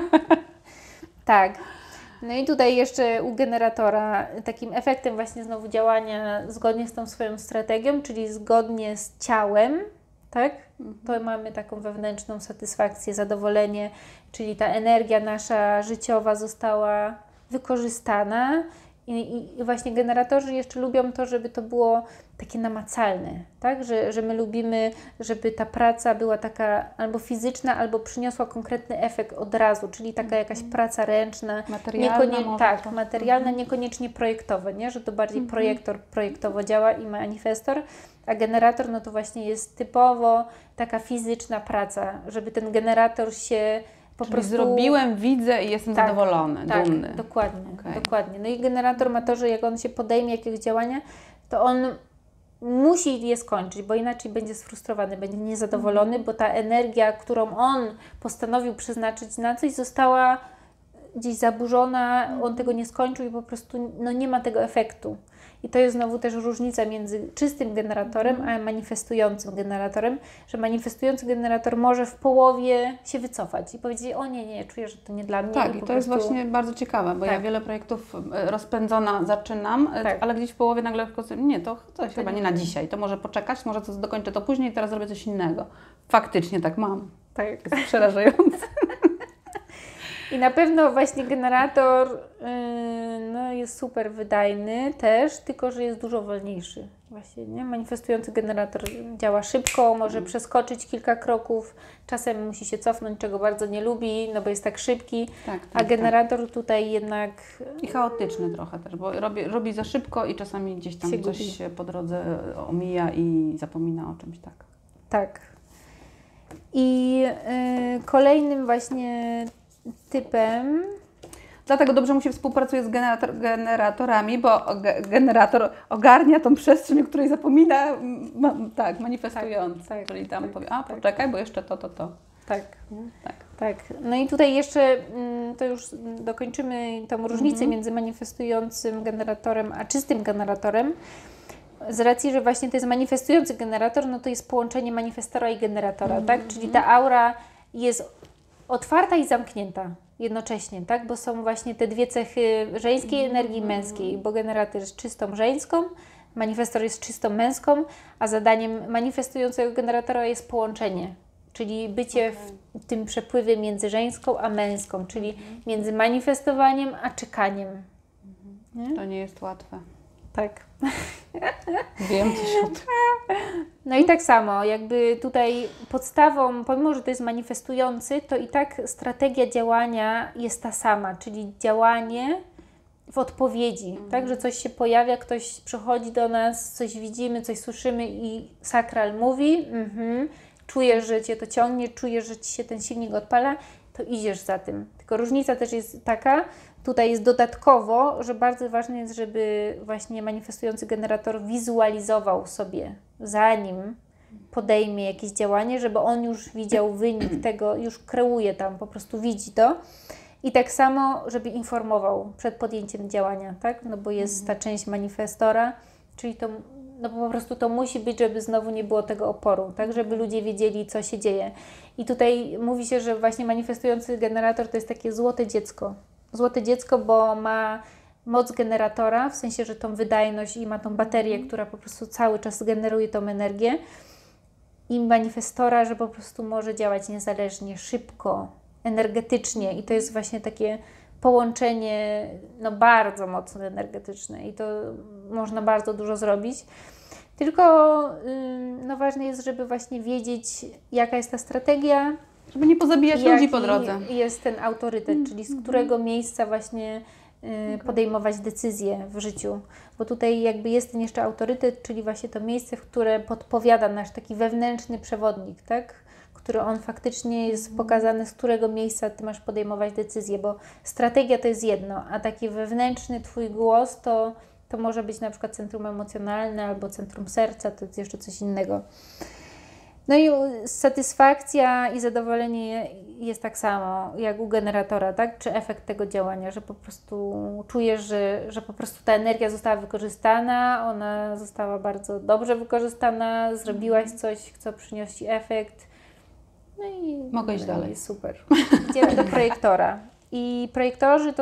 Tak. No i tutaj jeszcze u generatora takim efektem właśnie znowu działania zgodnie z tą swoją strategią, czyli zgodnie z ciałem, tak? To mamy taką wewnętrzną satysfakcję, zadowolenie, czyli ta energia nasza życiowa została wykorzystana i właśnie generatorzy jeszcze lubią to, żeby to było takie namacalne, tak? Że my lubimy, żeby ta praca była taka albo fizyczna, albo przyniosła konkretny efekt od razu, czyli taka jakaś praca ręczna, materialna, niekoniecznie projektowa, nie? Że to bardziej projektowo działa i manifestor, a generator no to właśnie jest typowo taka fizyczna praca, żeby ten generator się po prostu zrobiłem, widzę i jestem zadowolony, dumny. Dokładnie. No i generator ma to, że jak on się podejmie jakiegoś działania, to on musi je skończyć, bo inaczej będzie sfrustrowany, będzie niezadowolony, bo ta energia, którą on postanowił przeznaczyć na coś, została gdzieś zaburzona, on tego nie skończył i po prostu nie ma tego efektu. I to jest znowu też różnica między czystym generatorem, a manifestującym generatorem, że manifestujący generator może w połowie się wycofać i powiedzieć, o nie, czuję, że to nie dla mnie. Tak, i to jest właśnie bardzo ciekawe, bo ja wiele projektów rozpędzona zaczynam, ale gdzieś w połowie nagle nie, to chyba nie na dzisiaj, to może poczekać, może dokończę to później, teraz zrobię coś innego. Faktycznie tak mam. Tak. Jest przerażające. I na pewno właśnie generator jest super wydajny też, tylko że jest dużo wolniejszy. Właśnie, nie? Manifestujący generator działa szybko, może przeskoczyć kilka kroków, czasem musi się cofnąć, czego bardzo nie lubi, no bo jest tak szybki, a generator tutaj jednak... I chaotyczny trochę też, bo robi za szybko i czasami gdzieś tam coś się po drodze omija i zapomina o czymś, Tak. I kolejnym właśnie typem... Dlatego dobrze mu się współpracuje z generatorami, bo generator ogarnia tą przestrzeń, o której zapomina, manifestujący. Tak, czyli tam tak, powie, tak. poczekaj, bo jeszcze to. Tak. No i tutaj jeszcze, to już dokończymy tą różnicę między manifestującym generatorem a czystym generatorem. Z racji, że właśnie to jest manifestujący generator, no to jest połączenie manifestora i generatora, tak? Czyli ta aura jest otwarta i zamknięta jednocześnie, tak? Bo są właśnie te dwie cechy żeńskiej energii i męskiej, bo generator jest czystą żeńską, manifestor jest czystą męską, a zadaniem manifestującego generatora jest połączenie, czyli bycie w tym przepływie między żeńską a męską, czyli między manifestowaniem a czekaniem. Nie? To nie jest łatwe. Tak. Wiem coś o tym. No i tak samo, jakby tutaj podstawą, pomimo że to jest manifestujący, to i tak strategia działania jest ta sama, czyli działanie w odpowiedzi, tak, że coś się pojawia, ktoś przychodzi do nas, coś widzimy, coś słyszymy i sakral mówi, czujesz, że Cię to ciągnie, czujesz, że Ci się ten silnik odpala, to idziesz za tym. Tylko różnica też jest taka, tutaj jest dodatkowo, że bardzo ważne jest, żeby właśnie manifestujący generator wizualizował sobie, zanim podejmie jakieś działanie, żeby on już widział wynik tego, już kreuje tam, po prostu widzi to. I tak samo, żeby informował przed podjęciem działania, tak? No bo jest ta część manifestora, czyli to, no po prostu to musi być, żeby znowu nie było tego oporu, tak? Żeby ludzie wiedzieli, co się dzieje. I tutaj mówi się, że właśnie manifestujący generator to jest takie złote dziecko. Złote dziecko, bo ma moc generatora, w sensie, że tą wydajność i ma tą baterię, która po prostu cały czas generuje tą energię. I manifestora, że po prostu może działać niezależnie, szybko, energetycznie i to jest właśnie takie połączenie no bardzo mocno energetyczne i to można bardzo dużo zrobić. Tylko no ważne jest, żeby właśnie wiedzieć, jaka jest ta strategia, żeby nie pozabijać ludzi po drodze. Jest ten autorytet, czyli z którego miejsca właśnie podejmować decyzje w życiu. Bo tutaj jakby jest ten jeszcze autorytet, czyli właśnie to miejsce, w które podpowiada nasz taki wewnętrzny przewodnik, tak? Który on faktycznie jest pokazany, z którego miejsca Ty masz podejmować decyzje, bo strategia to jest jedno, a taki wewnętrzny Twój głos to może być na przykład centrum emocjonalne albo centrum serca, to jest jeszcze coś innego. No i satysfakcja i zadowolenie jest tak samo jak u generatora, tak? Czy efekt tego działania, że po prostu czujesz, że po prostu ta energia została wykorzystana, ona została bardzo dobrze wykorzystana, zrobiłaś coś, co przyniósł Ci efekt. No i mogę iść dalej. Super. Idziemy do projektora. I projektorzy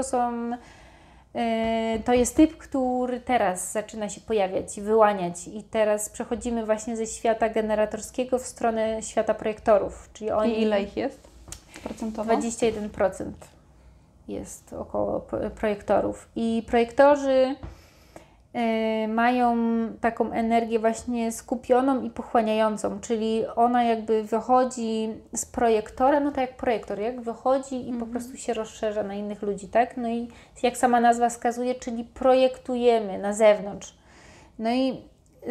to jest typ, który teraz zaczyna się pojawiać, wyłaniać i teraz przechodzimy właśnie ze świata generatorskiego w stronę świata projektorów. Czyli oni, i ile ich jest procentowo? 21% jest około projektorów. I projektorzy mają taką energię właśnie skupioną i pochłaniającą, czyli ona jakby wychodzi z projektora, no tak jak projektor, jak wychodzi i po prostu się rozszerza na innych ludzi, tak? No i jak sama nazwa wskazuje, czyli projektujemy na zewnątrz. No i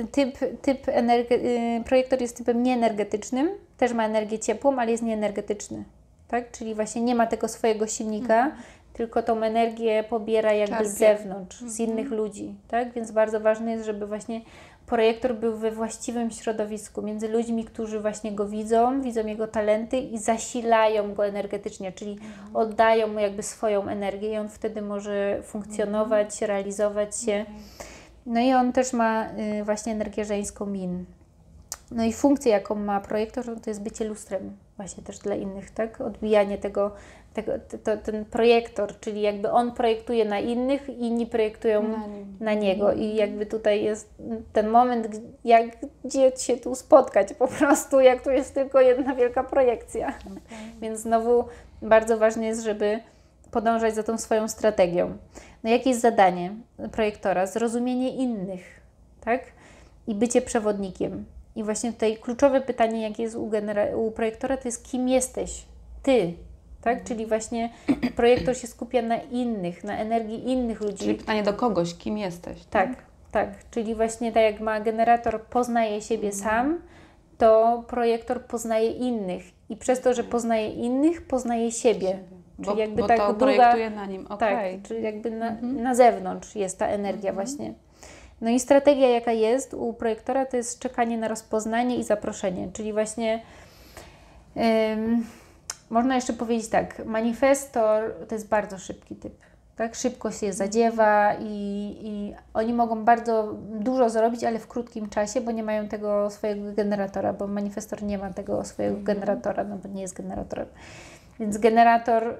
projektor jest typem nieenergetycznym, też ma energię ciepłą, ale jest nieenergetyczny, tak? Czyli właśnie nie ma tego swojego silnika, tylko tą energię pobiera jakby z zewnątrz, z innych ludzi, tak? Więc bardzo ważne jest, żeby właśnie projektor był we właściwym środowisku, między ludźmi, którzy właśnie go widzą jego talenty i zasilają go energetycznie, czyli oddają mu jakby swoją energię i on wtedy może funkcjonować, realizować się. No i on też ma właśnie energię żeńską yin. No i funkcję, jaką ma projektor, to jest bycie lustrem właśnie też dla innych, tak? Odbijanie ten projektor, czyli jakby on projektuje na innych, inni projektują na niego i jakby tutaj jest ten moment, gdzie się tu spotkać po prostu, jak tu jest tylko jedna wielka projekcja. Więc znowu bardzo ważne jest, żeby podążać za tą swoją strategią. No jakie jest zadanie projektora? Zrozumienie innych, tak? I bycie przewodnikiem. I właśnie tutaj kluczowe pytanie, jakie jest u projektora, to jest kim jesteś? Ty. Tak? Czyli właśnie projektor się skupia na innych, na energii innych ludzi. Czyli pytanie do kogoś, kim jesteś? Tak, tak. Czyli właśnie tak jak ma generator, poznaje siebie sam, to projektor poznaje innych i przez to, że poznaje innych, poznaje siebie. Czyli jakby bo tak to projektuje na nim, okej. Tak, czyli jakby na zewnątrz jest ta energia właśnie. No i strategia, jaka jest u projektora, to jest czekanie na rozpoznanie i zaproszenie, czyli właśnie można jeszcze powiedzieć tak, manifestor to jest bardzo szybki typ. Tak, szybko się zadziewa i oni mogą bardzo dużo zrobić, ale w krótkim czasie, bo nie mają tego swojego generatora, bo manifestor nie ma tego swojego generatora, no bo nie jest generatorem. Więc generator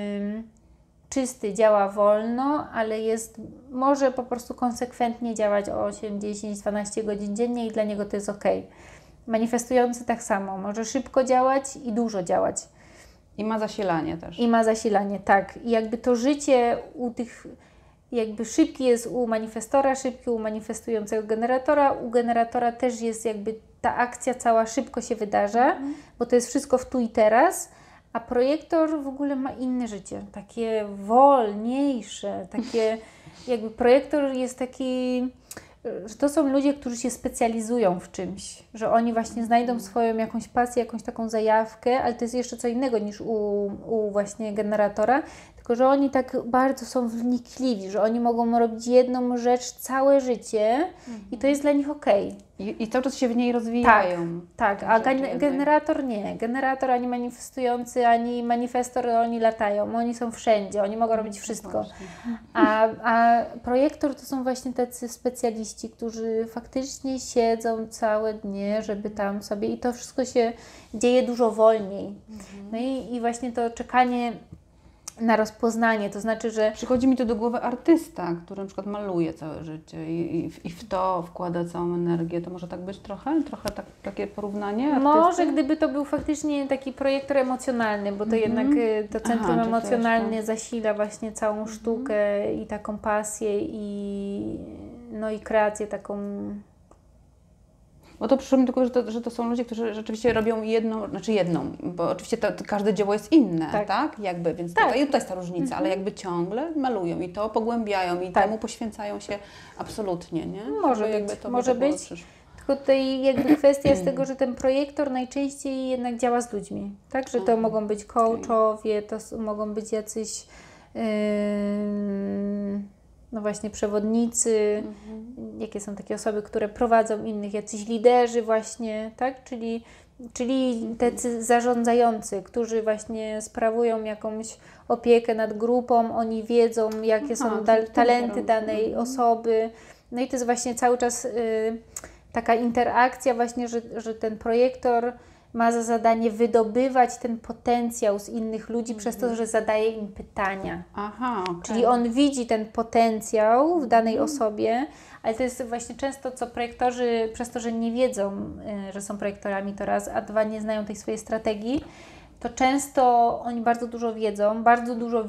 czysty działa wolno, ale może po prostu konsekwentnie działać 8, 10, 12 godzin dziennie i dla niego to jest ok. Manifestujący tak samo, może szybko działać i dużo działać. I ma zasilanie też. I ma zasilanie, tak. I jakby to życie u tych, jakby szybki jest u manifestora, szybki u manifestującego generatora. U generatora też jest jakby ta akcja cała szybko się wydarza, bo to jest wszystko w tu i teraz, a projektor w ogóle ma inne życie, takie wolniejsze, takie jakby projektor jest taki, że to są ludzie, którzy się specjalizują w czymś, że oni właśnie znajdą swoją jakąś pasję, jakąś taką zajawkę, ale to jest jeszcze co innego niż u właśnie generatora, tylko że oni tak bardzo są wnikliwi, że oni mogą robić jedną rzecz całe życie i to jest dla nich okej. I cały czas się w niej rozwijają. Tak, a generator nie. Generator ani manifestujący, ani manifestor, oni latają, oni są wszędzie, oni mogą robić wszystko. A projektor to są właśnie tacy specjaliści, którzy faktycznie siedzą całe dnie, żeby tam sobie i to wszystko się dzieje dużo wolniej. No i właśnie to czekanie na rozpoznanie, to znaczy, że... Przychodzi mi to do głowy artysta, który na przykład maluje całe życie i w to wkłada całą energię. To może tak być trochę? Trochę takie porównanie artysty? Może, gdyby to był faktycznie taki projektor emocjonalny, bo to jednak to centrum emocjonalne zasila właśnie całą sztukę i taką pasję i kreację taką... Bo to przyszło mi tylko, że to są ludzie, którzy rzeczywiście robią jedną, bo oczywiście każde dzieło jest inne, tak? Jakby, więc tutaj jest ta różnica, ale jakby ciągle malują i to pogłębiają i temu poświęcają się absolutnie, nie? Może być. Tylko tutaj jakby kwestia jest tego, że ten projektor najczęściej jednak działa z ludźmi, tak? Że to mogą być coachowie, to mogą być jacyś no właśnie przewodnicy, jakie są takie osoby, które prowadzą innych, jacyś liderzy właśnie, tak? Czyli tacy zarządzający, którzy właśnie sprawują jakąś opiekę nad grupą, oni wiedzą, jakie są talenty danej osoby. No i to jest właśnie cały czas taka interakcja właśnie, że ten projektor ma za zadanie wydobywać ten potencjał z innych ludzi przez to, że zadaje im pytania. Czyli on widzi ten potencjał w danej osobie, ale to jest właśnie często, co projektorzy, przez to, że nie wiedzą, że są projektorami, to raz, a dwa, nie znają tej swojej strategii, to często oni bardzo dużo wiedzą, bardzo dużo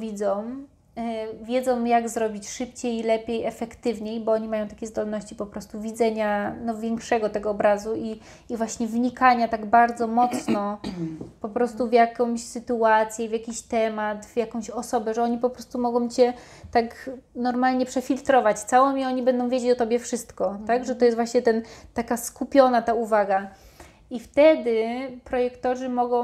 wiedzą, jak zrobić szybciej, lepiej, efektywniej, bo oni mają takie zdolności po prostu widzenia większego tego obrazu i właśnie wnikania tak bardzo mocno po prostu w jakąś sytuację, w jakiś temat, w jakąś osobę, że oni po prostu mogą Cię tak normalnie przefiltrować całą i oni będą wiedzieć o Tobie wszystko, tak? Że to jest właśnie taka skupiona ta uwaga. I wtedy projektorzy mogą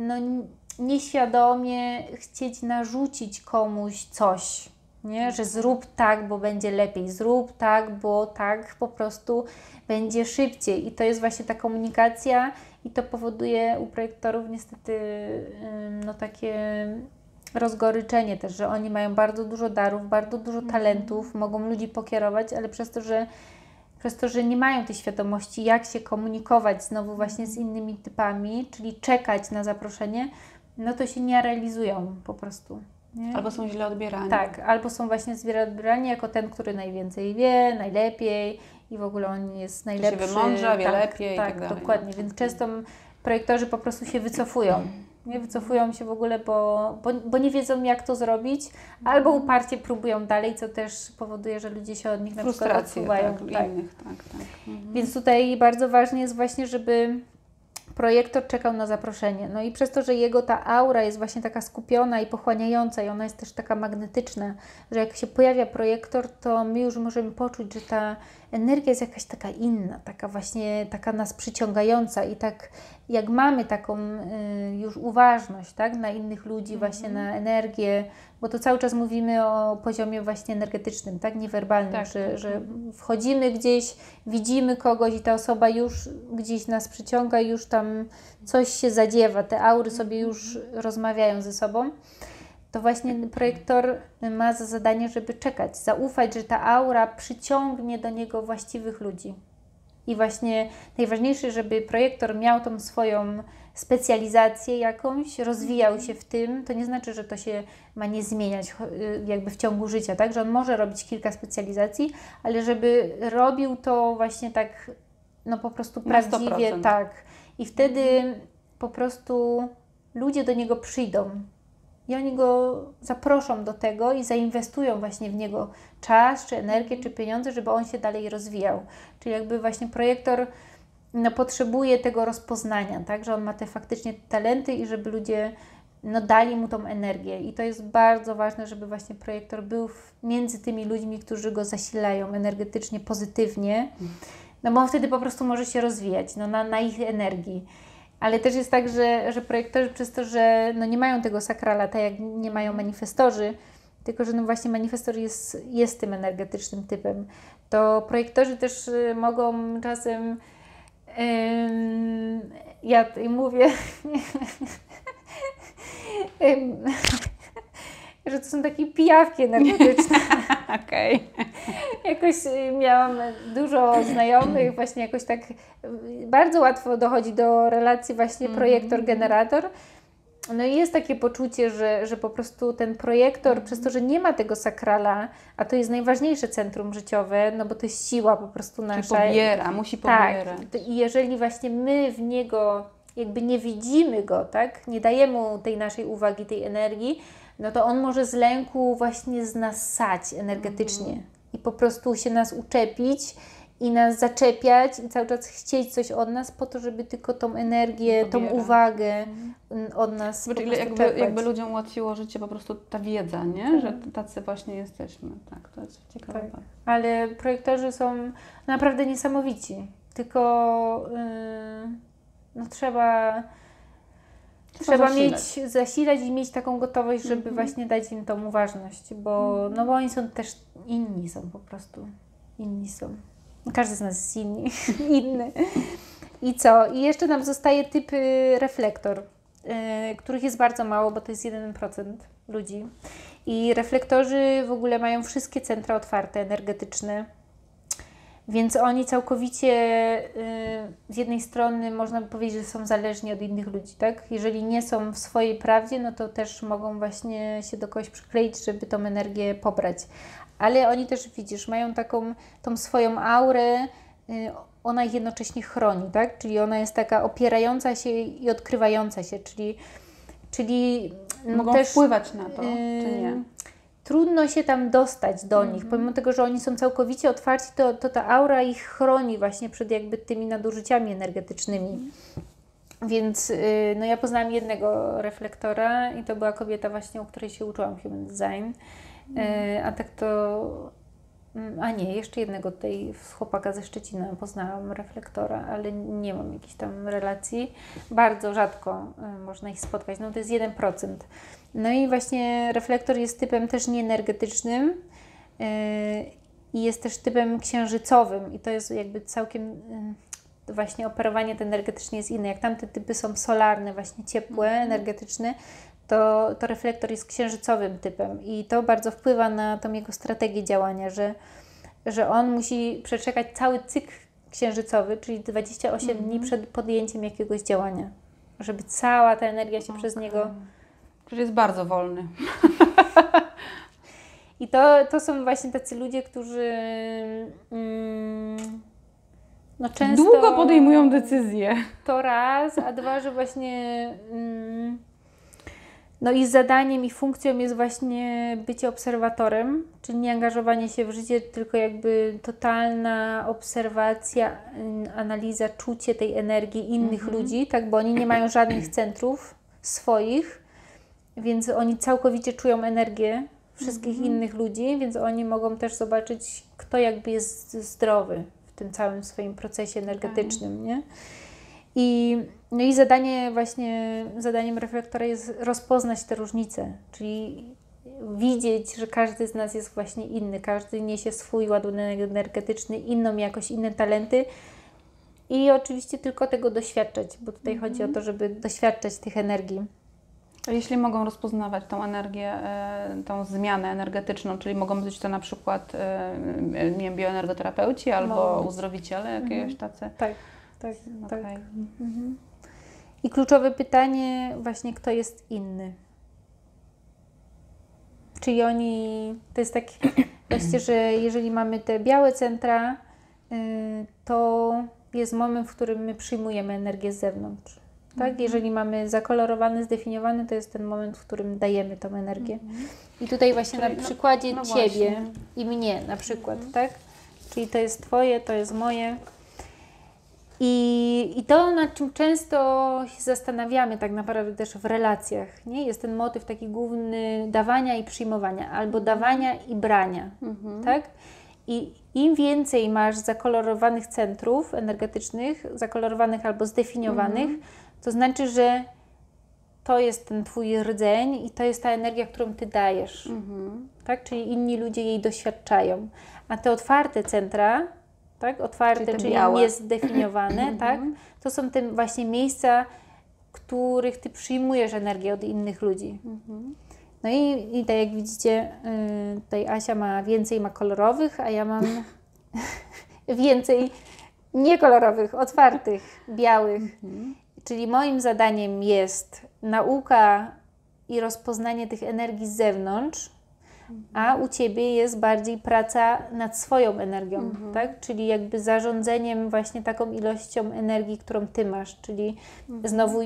nieświadomie chcieć narzucić komuś coś, nie? Że zrób tak, bo będzie lepiej, zrób tak, bo tak po prostu będzie szybciej. I to jest właśnie ta komunikacja i to powoduje u projektorów niestety takie rozgoryczenie też, że oni mają bardzo dużo darów, bardzo dużo talentów, mogą ludzi pokierować, ale przez to, że nie mają tej świadomości, jak się komunikować znowu właśnie z innymi typami, czyli czekać na zaproszenie, no to się nie realizują po prostu. Nie? Albo są źle odbierani. Tak, albo są właśnie źle odbierani jako ten, który najwięcej wie, najlepiej i w ogóle on jest najlepszy. Się wymądrza, wie lepiej i tak dalej. Dokładnie, więc często projektorzy po prostu się wycofują. Nie wycofują się w ogóle, bo nie wiedzą, jak to zrobić, albo uparcie próbują dalej, co też powoduje, że ludzie się od nich na przykład odsuwają. Innych, tak. Więc tutaj bardzo ważne jest właśnie, żeby projektor czekał na zaproszenie. No i przez to, że jego ta aura jest właśnie taka skupiona i pochłaniająca i ona jest też taka magnetyczna, że jak się pojawia projektor, to my już możemy poczuć, że ta energia jest jakaś taka inna, taka właśnie, taka nas przyciągająca i tak jak mamy taką już uważność, tak, na innych ludzi, właśnie na energię, bo to cały czas mówimy o poziomie właśnie energetycznym, tak, niewerbalnym, Tak, że wchodzimy gdzieś, widzimy kogoś i ta osoba już gdzieś nas przyciąga, już tam coś się zadziewa, te aury sobie już rozmawiają ze sobą. To właśnie projektor ma za zadanie, żeby czekać, zaufać, że ta aura przyciągnie do niego właściwych ludzi. I właśnie najważniejsze, żeby projektor miał tą swoją specjalizację jakąś, rozwijał się w tym, to nie znaczy, że to się ma nie zmieniać jakby w ciągu życia, tak? Że on może robić kilka specjalizacji, ale żeby robił to właśnie tak, no po prostu prawdziwie, 100%. tak. I wtedy po prostu ludzie do niego przyjdą. I oni go zaproszą do tego i zainwestują właśnie w niego czas, czy energię, czy pieniądze, żeby on się dalej rozwijał. Czyli jakby właśnie projektor no, potrzebuje tego rozpoznania, tak, że on ma te faktycznie talenty i żeby ludzie no, dali mu tą energię. I to jest bardzo ważne, żeby właśnie projektor był między tymi ludźmi, którzy go zasilają energetycznie, pozytywnie, no bo on wtedy po prostu może się rozwijać no, na ich energii. Ale też jest tak, że projektorzy przez to, że no nie mają tego sakrala, tak jak nie mają manifestorzy, tylko że no właśnie manifestor jest tym energetycznym typem, to projektorzy też mogą czasem, ja tutaj mówię, że to są takie pijawki energetyczne. Okej. Jakoś miałam dużo znajomych, właśnie jakoś tak bardzo łatwo dochodzi do relacji właśnie projektor-generator. No i jest takie poczucie, że po prostu ten projektor, przez to, że nie ma tego sakrala, a to jest najważniejsze centrum życiowe, no bo to jest siła po prostu nasza. Musi pobierać. Tak. I jeżeli właśnie my w niego jakby nie widzimy go, tak, nie dajemy mu tej naszej uwagi, tej energii, no to on może z lęku właśnie z nas ssać energetycznie i po prostu się nas uczepić i nas zaczepiać i cały czas chcieć coś od nas po to, żeby tylko tą energię, tą uwagę od nas po prostu jakby ludziom ułatwiło życie po prostu ta wiedza, nie? Że tacy właśnie jesteśmy. Tak, to jest ciekawe. Tak. Ale projektorzy są naprawdę niesamowici, tylko no trzeba zasilać i mieć taką gotowość, żeby właśnie dać im tą uważność, bo oni są też inni, są po prostu inni są. Każdy z nas jest inny. I co? I jeszcze nam zostaje typ reflektor, których jest bardzo mało, bo to jest 1% ludzi. I reflektorzy w ogóle mają wszystkie centra otwarte, energetyczne. Więc oni całkowicie z jednej strony można by powiedzieć, że są zależni od innych ludzi, tak? Jeżeli nie są w swojej prawdzie, no to też mogą właśnie się do kogoś przykleić, żeby tą energię pobrać. Ale oni też, widzisz, mają tą swoją aurę, ona ich jednocześnie chroni, tak? Czyli ona jest taka opierająca się i odkrywająca się, czyli mogą też wpływać na to, czy nie? Trudno się tam dostać do nich, pomimo tego, że oni są całkowicie otwarci, to ta aura ich chroni właśnie przed jakby tymi nadużyciami energetycznymi. Więc no ja poznałam jednego reflektora i to była kobieta właśnie, u której się uczyłam Human Design, a tak to... A nie, jeszcze jednego tutaj z chłopaka ze Szczecina poznałam reflektora, ale nie mam jakiejś tam relacji. Bardzo rzadko można ich spotkać, no to jest 1%. No i właśnie reflektor jest typem też nieenergetycznym i jest też typem księżycowym i to jest jakby całkiem właśnie operowanie to energetycznie jest inne. Jak tamte typy są solarne, właśnie ciepłe, energetyczne, to reflektor jest księżycowym typem i to bardzo wpływa na tą jego strategię działania, że on musi przeczekać cały cykl księżycowy, czyli 28 dni przed podjęciem jakiegoś działania, żeby cała ta energia się przez niego... Który jest bardzo wolny. I to są właśnie tacy ludzie, którzy no często... Długo podejmują decyzje. To raz, a dwa, że właśnie... No i zadaniem i funkcją jest właśnie bycie obserwatorem, czyli nie angażowanie się w życie, tylko jakby totalna obserwacja, analiza, czucie tej energii innych ludzi, tak, bo oni nie mają żadnych centrów swoich, więc oni całkowicie czują energię wszystkich innych ludzi, więc oni mogą też zobaczyć, kto jakby jest zdrowy w tym całym swoim procesie energetycznym, nie? No i zadaniem reflektora jest rozpoznać te różnice, czyli widzieć, że każdy z nas jest właśnie inny, każdy niesie swój ładunek energetyczny, inną jakość, inne talenty i oczywiście tylko tego doświadczać, bo tutaj chodzi o to, żeby doświadczać tych energii. A jeśli mogą rozpoznawać tą energię, tą zmianę energetyczną, czyli mogą być to na przykład nie wiem, bioenergoterapeuci albo uzdrowiciele jakiegoś tacy? Tak. Okay. I kluczowe pytanie właśnie, kto jest inny? Czyli to jest tak właśnie, że jeżeli mamy te białe centra, to jest moment, w którym my przyjmujemy energię z zewnątrz. Tak? Jeżeli mamy zakolorowany, zdefiniowany, to jest ten moment, w którym dajemy tą energię. I tutaj właśnie na przykładzie Ciebie i mnie na przykład, tak? Czyli to jest Twoje, to jest moje. I to, nad czym często się zastanawiamy tak naprawdę też w relacjach, nie? Jest ten motyw taki główny dawania i przyjmowania, albo dawania i brania, tak? I im więcej masz zakolorowanych centrów energetycznych, zakolorowanych albo zdefiniowanych, to znaczy, że to jest ten Twój rdzeń i to jest ta energia, którą Ty dajesz, tak? Czyli inni ludzie jej doświadczają. A te otwarte centra, tak? Otwarte, czyli niezdefiniowane, tak? To są te właśnie miejsca, w których Ty przyjmujesz energię od innych ludzi. No i tak jak widzicie, tutaj Asia ma więcej kolorowych, a ja mam więcej niekolorowych, otwartych, białych. Czyli moim zadaniem jest nauka i rozpoznanie tych energii z zewnątrz, a u Ciebie jest bardziej praca nad swoją energią, tak? Czyli jakby zarządzeniem właśnie taką ilością energii, którą Ty masz, czyli znowu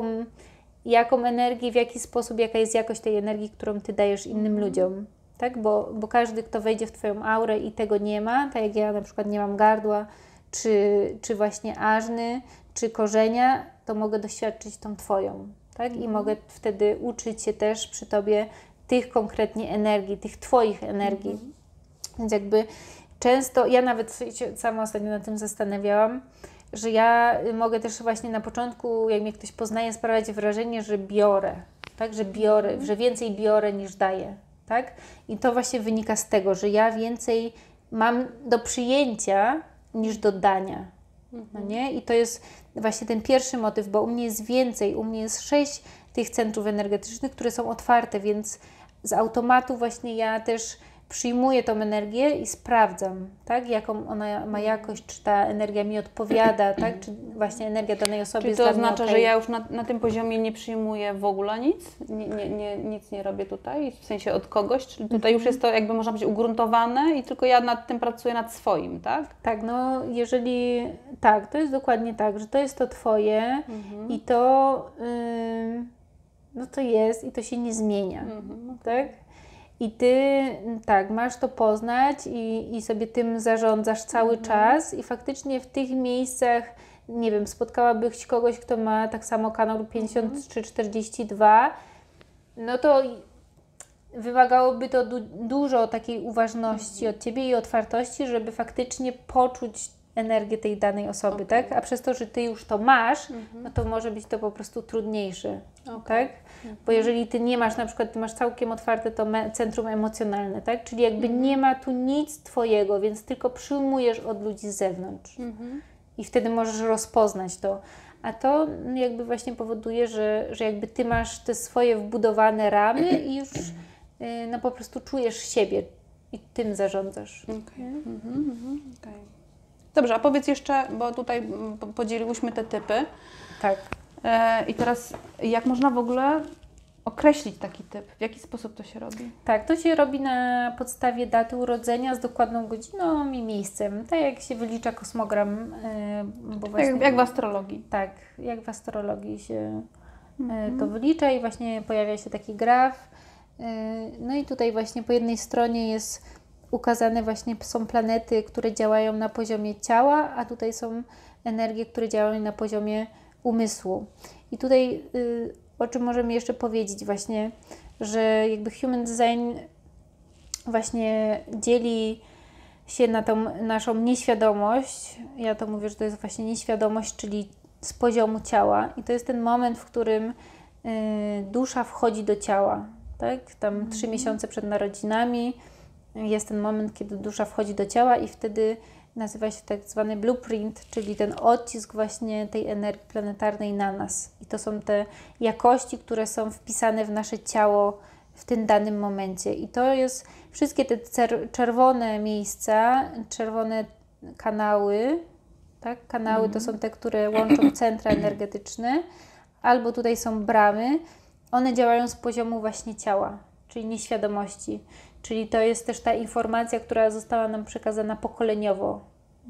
jaką energię, w jaki sposób, jaka jest jakość tej energii, którą Ty dajesz innym ludziom, tak? Bo każdy, kto wejdzie w Twoją aurę i tego nie ma, tak jak ja na przykład nie mam gardła, czy właśnie ażny, czy korzenia, to mogę doświadczyć tą Twoją, tak? I mogę wtedy uczyć się też przy Tobie tych konkretnie energii, tych Twoich energii. Więc jakby często, ja nawet sama ostatnio nad tym zastanawiałam, że ja mogę też właśnie na początku, jak mnie ktoś poznaje, sprawiać wrażenie, że biorę, tak? Że więcej biorę niż daję, tak? I to właśnie wynika z tego, że ja więcej mam do przyjęcia niż do dania. No nie? I to jest właśnie ten pierwszy motyw, bo u mnie jest więcej, u mnie jest 6 tych centrów energetycznych, które są otwarte, więc z automatu właśnie ja też przyjmuję tą energię i sprawdzam, tak, jaką ona ma jakość, czy ta energia mi odpowiada, tak, czy właśnie energia danej osoby Czyli jest to dla mnie oznacza, okej. że ja już na tym poziomie nie przyjmuję w ogóle nic? Nic nie robię tutaj, w sensie od kogoś? Czyli tutaj już jest to jakby można być ugruntowane i tylko ja nad tym pracuję nad swoim, tak? Tak, no jeżeli, tak, to jest dokładnie tak, że to jest to Twoje i to, no to jest i to się nie zmienia, tak? I Ty, tak, masz to poznać i sobie tym zarządzasz cały czas i faktycznie w tych miejscach, nie wiem, spotkałabyś kogoś, kto ma tak samo kanał 50 czy 42, no to wymagałoby to dużo takiej uważności od Ciebie i otwartości, żeby faktycznie poczuć energię tej danej osoby, tak? A przez to, że Ty już to masz, no to może być to po prostu trudniejsze, tak? Bo jeżeli Ty nie masz, na przykład Ty masz całkiem otwarte to centrum emocjonalne, tak? Czyli jakby nie ma tu nic Twojego, więc tylko przyjmujesz od ludzi z zewnątrz. I wtedy możesz rozpoznać to. A to jakby właśnie powoduje, że jakby Ty masz te swoje wbudowane ramy i już no po prostu czujesz siebie i tym zarządzasz. Okay. Dobrze, a powiedz jeszcze, bo tutaj podzieliłyśmy te typy. Tak. I teraz jak można w ogóle określić taki typ? W jaki sposób to się robi? Tak, to się robi na podstawie daty urodzenia z dokładną godziną i miejscem. Tak jak się wylicza kosmogram. Bo właśnie, jak w astrologii. Tak, jak w astrologii się to wylicza i właśnie pojawia się taki graf. No i tutaj właśnie po jednej stronie jest ukazane właśnie są planety, które działają na poziomie ciała, a tutaj są energie, które działają na poziomie umysłu. I tutaj o czym możemy jeszcze powiedzieć właśnie, że jakby Human Design właśnie dzieli się na tą naszą nieświadomość. Ja to mówię, że to jest właśnie nieświadomość, czyli z poziomu ciała. I to jest ten moment, w którym dusza wchodzi do ciała. Tak? Tam 3 miesiące przed narodzinami jest ten moment, kiedy dusza wchodzi do ciała i wtedy nazywa się tak zwany blueprint, czyli ten odcisk właśnie tej energii planetarnej na nas. I to są te jakości, które są wpisane w nasze ciało w tym danym momencie. I to jest wszystkie te czerwone miejsca, czerwone kanały, tak? Kanały to są te, które łączą centra energetyczne, albo tutaj są bramy. One działają z poziomu właśnie ciała, czyli nieświadomości. Czyli to jest też ta informacja, która została nam przekazana pokoleniowo.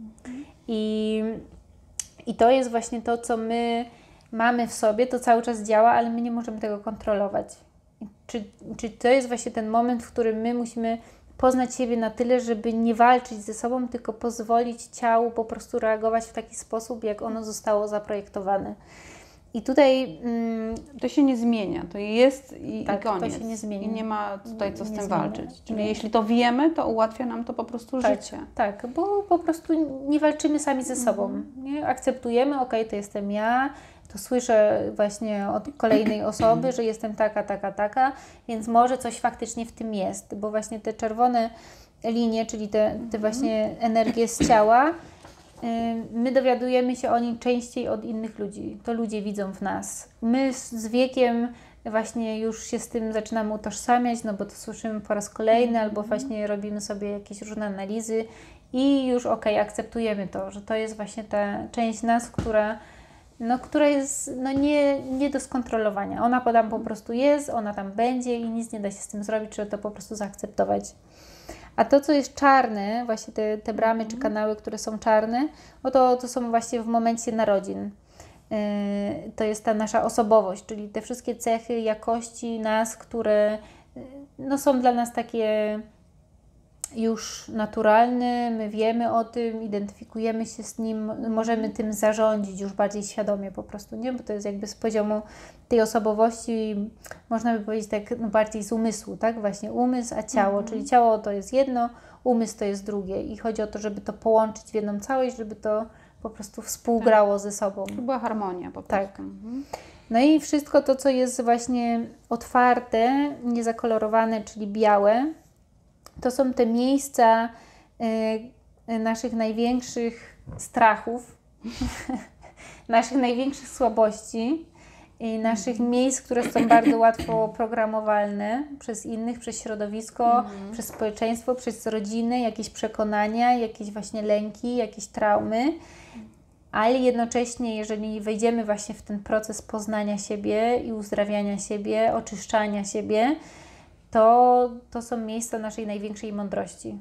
I to jest właśnie to, co my mamy w sobie, to cały czas działa, ale my nie możemy tego kontrolować. Czy to jest właśnie ten moment, w którym my musimy poznać siebie na tyle, żeby nie walczyć ze sobą, tylko pozwolić ciału po prostu reagować w taki sposób, jak ono zostało zaprojektowane. I tutaj to się nie zmienia, to jest i koniec. To się nie zmienia. I nie ma tutaj co z tym walczyć. Czyli jeśli to wiemy, to ułatwia nam to po prostu życie. Tak, bo po prostu nie walczymy sami ze sobą. Nie? Akceptujemy, okej, to jestem ja, to słyszę właśnie od kolejnej osoby, że jestem taka, więc może coś faktycznie w tym jest, bo właśnie te czerwone linie, czyli te właśnie energie z ciała, my dowiadujemy się o nich częściej od innych ludzi. To ludzie widzą w nas. My z wiekiem właśnie już się z tym zaczynamy utożsamiać, no bo to słyszymy po raz kolejny, albo właśnie robimy sobie jakieś różne analizy i już akceptujemy to, że to jest właśnie ta część nas, która jest nie do skontrolowania. Ona tam po prostu jest, ona tam będzie i nic nie da się z tym zrobić, trzeba to po prostu zaakceptować. A to, co jest czarne, właśnie te bramy czy kanały, które są czarne, no to są właśnie w momencie narodzin. To jest ta nasza osobowość, czyli te wszystkie cechy, jakości nas, które są dla nas takie już naturalne, my wiemy o tym, identyfikujemy się z nim, możemy tym zarządzić już bardziej świadomie po prostu, nie? Bo to jest jakby z poziomu tej osobowości, można by powiedzieć tak bardziej z umysłu, tak? Właśnie umysł, a ciało, czyli ciało to jest jedno, umysł to jest drugie i chodzi o to, żeby to połączyć w jedną całość, żeby to po prostu współgrało ze sobą. To była harmonia po prostu. Tak. No i wszystko to, co jest właśnie otwarte, niezakolorowane, czyli białe, to są te miejsca naszych największych strachów, naszych największych słabości i naszych miejsc, które są bardzo łatwo programowalne przez innych, przez środowisko, przez społeczeństwo, przez rodziny, jakieś przekonania, jakieś właśnie lęki, jakieś traumy. Ale jednocześnie, jeżeli wejdziemy właśnie w ten proces poznania siebie i uzdrawiania siebie, oczyszczania siebie, to są miejsca naszej największej mądrości.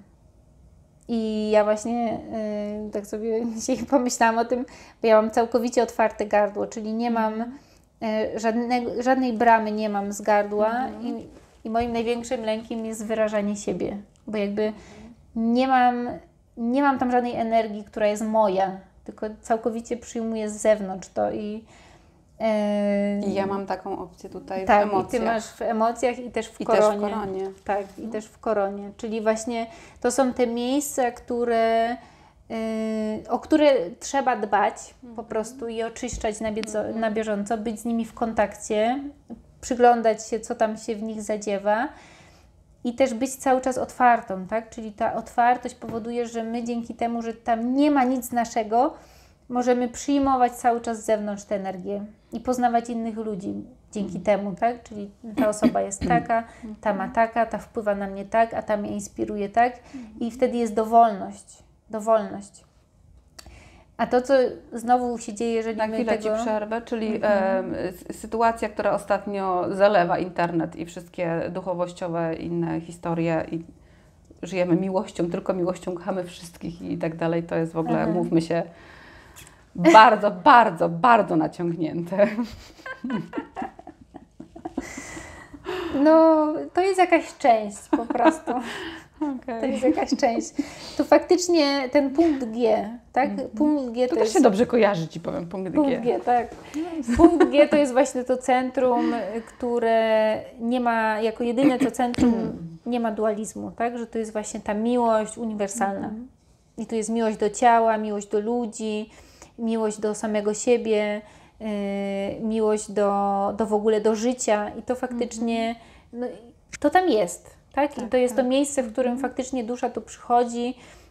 I ja właśnie tak sobie dzisiaj pomyślałam o tym, bo ja mam całkowicie otwarte gardło, czyli nie mam żadnej bramy nie mam z gardła i moim największym lękiem jest wyrażanie siebie, bo jakby nie mam tam żadnej energii, która jest moja, tylko całkowicie przyjmuję z zewnątrz to i ja mam taką opcję tutaj w emocjach. emocjach. I Ty masz w emocjach i też w koronie. Też w koronie. Tak, i też w koronie. Czyli właśnie to są te miejsca, o które trzeba dbać po prostu i oczyszczać na bieżąco, być z nimi w kontakcie, przyglądać się, co tam się w nich zadziewa i też być cały czas otwartą, tak? Czyli ta otwartość powoduje, że my dzięki temu, że tam nie ma nic naszego, możemy przyjmować cały czas z zewnątrz tę energię i poznawać innych ludzi dzięki temu, tak? Czyli ta osoba jest taka, ta ma taka, ta wpływa na mnie tak, a ta mnie inspiruje tak i wtedy jest dowolność. A to, co znowu się dzieje, jeżeli na chwilę Ci przerwę, czyli sytuacja, która ostatnio zalewa internet i wszystkie duchowościowe inne historie i żyjemy miłością, tylko miłością kochamy wszystkich i tak dalej, to jest w ogóle, mówmy się, bardzo, bardzo, bardzo naciągnięte. No, to jest jakaś część po prostu. Okay. To jest jakaś część. To faktycznie ten punkt G, tak? Punkt G To to też jest... się dobrze kojarzy, Ci powiem, punkt G. Punkt G, tak. Punkt G to jest właśnie to centrum, które nie ma, jako jedyne to centrum nie ma dualizmu, tak? Że to jest właśnie ta miłość uniwersalna. I tu jest miłość do ciała, miłość do ludzi, miłość do samego siebie, miłość do w ogóle do życia i to faktycznie, no, to tam jest, tak? I to jest to miejsce, w którym faktycznie dusza tu przychodzi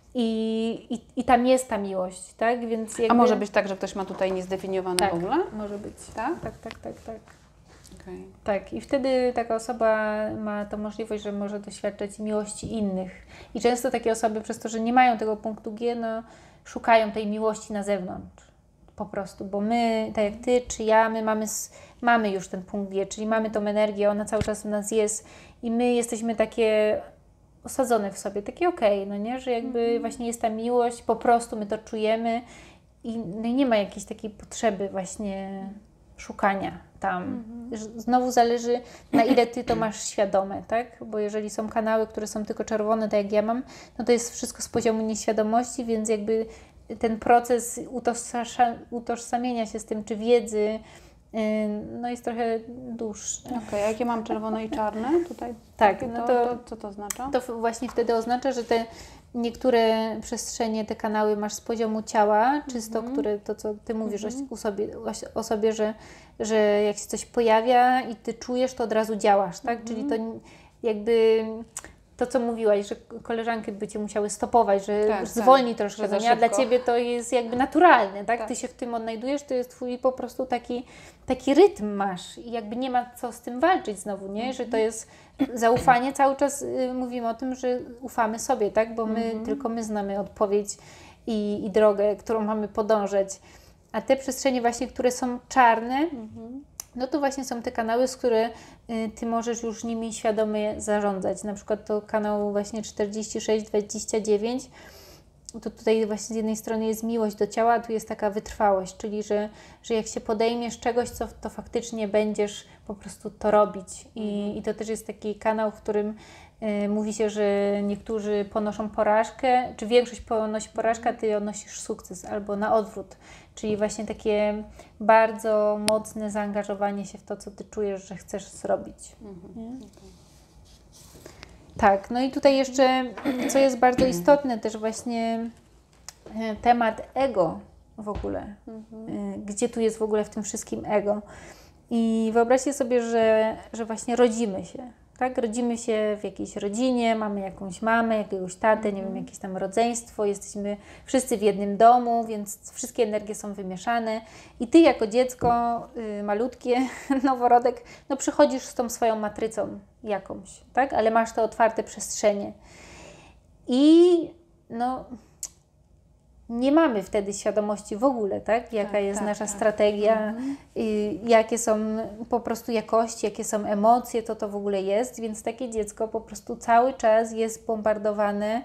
i tam jest ta miłość, tak? Więc jakby... A może być tak, że ktoś ma tutaj niezdefiniowane w ogóle? może być. Tak? Tak. Okay. Tak, i wtedy taka osoba ma tą możliwość, że może doświadczać miłości innych. I często takie osoby przez to, że nie mają tego punktu G, no, szukają tej miłości na zewnątrz. Po prostu, bo my, tak jak Ty czy ja, my mamy już ten punkt G, czyli mamy tą energię, ona cały czas w nas jest i my jesteśmy takie osadzone w sobie, takie okej, no nie, że jakby właśnie jest ta miłość, po prostu my to czujemy i no nie ma jakiejś takiej potrzeby właśnie szukania tam. Znowu zależy, na ile Ty to masz świadome, tak? Bo jeżeli są kanały, które są tylko czerwone, tak jak ja mam, no to jest wszystko z poziomu nieświadomości, więc jakby ten proces utożsamienia się z tym, czy wiedzy, no jest trochę dłuższy. Okej, a jakie mam czerwone i czarne tutaj? Tak, no to co to oznacza? To właśnie wtedy oznacza, że te niektóre przestrzenie, te kanały masz z poziomu ciała, czysto, które to, co Ty mówisz o sobie, że jak się coś pojawia i Ty czujesz, to od razu działasz, tak? Czyli to jakby to, co mówiłaś, że koleżanki by Cię musiały stopować, że zwolni troszkę, że a dla Ciebie to jest jakby naturalne, tak? Ty się w tym odnajdujesz, to jest Twój po prostu taki rytm masz i jakby nie ma co z tym walczyć znowu, nie? Że to jest zaufanie, cały czas mówimy o tym, że ufamy sobie, tak? Bo tylko my znamy odpowiedź i drogę, którą mamy podążać. A te przestrzenie właśnie, które są czarne, no to właśnie są te kanały, z które Ty możesz już nimi świadomie zarządzać. Na przykład to kanał właśnie 46-29, to tutaj właśnie z jednej strony jest miłość do ciała, a tu jest taka wytrwałość, czyli że jak się podejmiesz czegoś, to faktycznie będziesz po prostu to robić. I to też jest taki kanał, w którym mówi się, że niektórzy ponoszą porażkę, czy większość ponosi porażkę, a Ty odnosisz sukces, albo na odwrót. Czyli właśnie takie bardzo mocne zaangażowanie się w to, co Ty czujesz, że chcesz zrobić. Tak, no i tutaj jeszcze, co jest bardzo istotne, też właśnie temat ego w ogóle. Gdzie tu jest w ogóle w tym wszystkim ego. I wyobraźcie sobie, że właśnie rodzimy się. Tak? Rodzimy się w jakiejś rodzinie, mamy jakąś mamę, jakiegoś tatę, nie wiem, jakieś tam rodzeństwo, jesteśmy wszyscy w jednym domu, więc wszystkie energie są wymieszane i Ty jako dziecko malutkie, noworodek, no przychodzisz z tą swoją matrycą jakąś, tak? Ale masz te otwarte przestrzenie i no nie mamy wtedy świadomości w ogóle, tak? Jaka jest nasza strategia, jakie są po prostu jakości, jakie są emocje, to w ogóle jest, więc takie dziecko po prostu cały czas jest bombardowane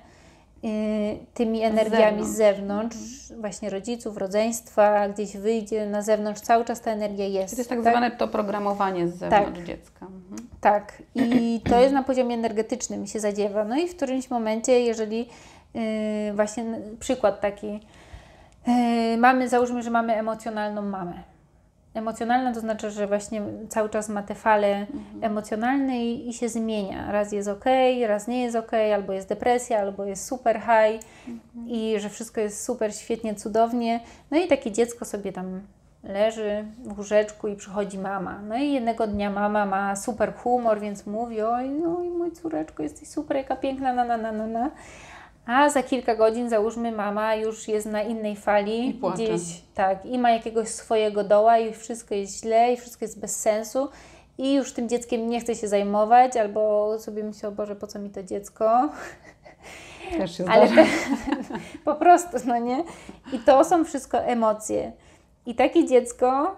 tymi energiami z zewnątrz, właśnie rodziców, rodzeństwa, gdzieś wyjdzie na zewnątrz, cały czas ta energia jest. To jest tak zwane to programowanie z zewnątrz dziecka. Tak, i to jest na poziomie energetycznym się zadziewa. No i w którymś momencie, jeżeli właśnie przykład taki, załóżmy, że mamy emocjonalną mamę. Emocjonalna to znaczy, że właśnie cały czas ma te fale emocjonalne i się zmienia. Raz jest ok, raz nie jest ok, albo jest depresja, albo jest super high i że wszystko jest super, świetnie, cudownie. No i takie dziecko sobie tam leży w łóżeczku i przychodzi mama. No i jednego dnia mama ma super humor, więc mówi: oj, mój córeczko, jesteś super, jaka piękna, na. A za kilka godzin, załóżmy, mama już jest na innej fali, i płacze. Gdzieś, tak, i ma jakiegoś swojego doła i wszystko jest źle i wszystko jest bez sensu i już tym dzieckiem nie chce się zajmować, albo sobie myśli: o Boże, po co mi to dziecko? Też się Ale po prostu, no nie? I to są wszystko emocje. I takie dziecko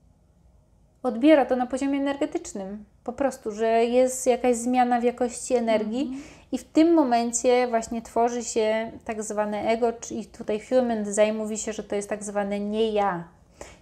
odbiera to na poziomie energetycznym. Po prostu, że jest jakaś zmiana w jakości energii i w tym momencie właśnie tworzy się tak zwane ego, i tutaj w Human Design mówi się, że to jest tak zwane nie ja.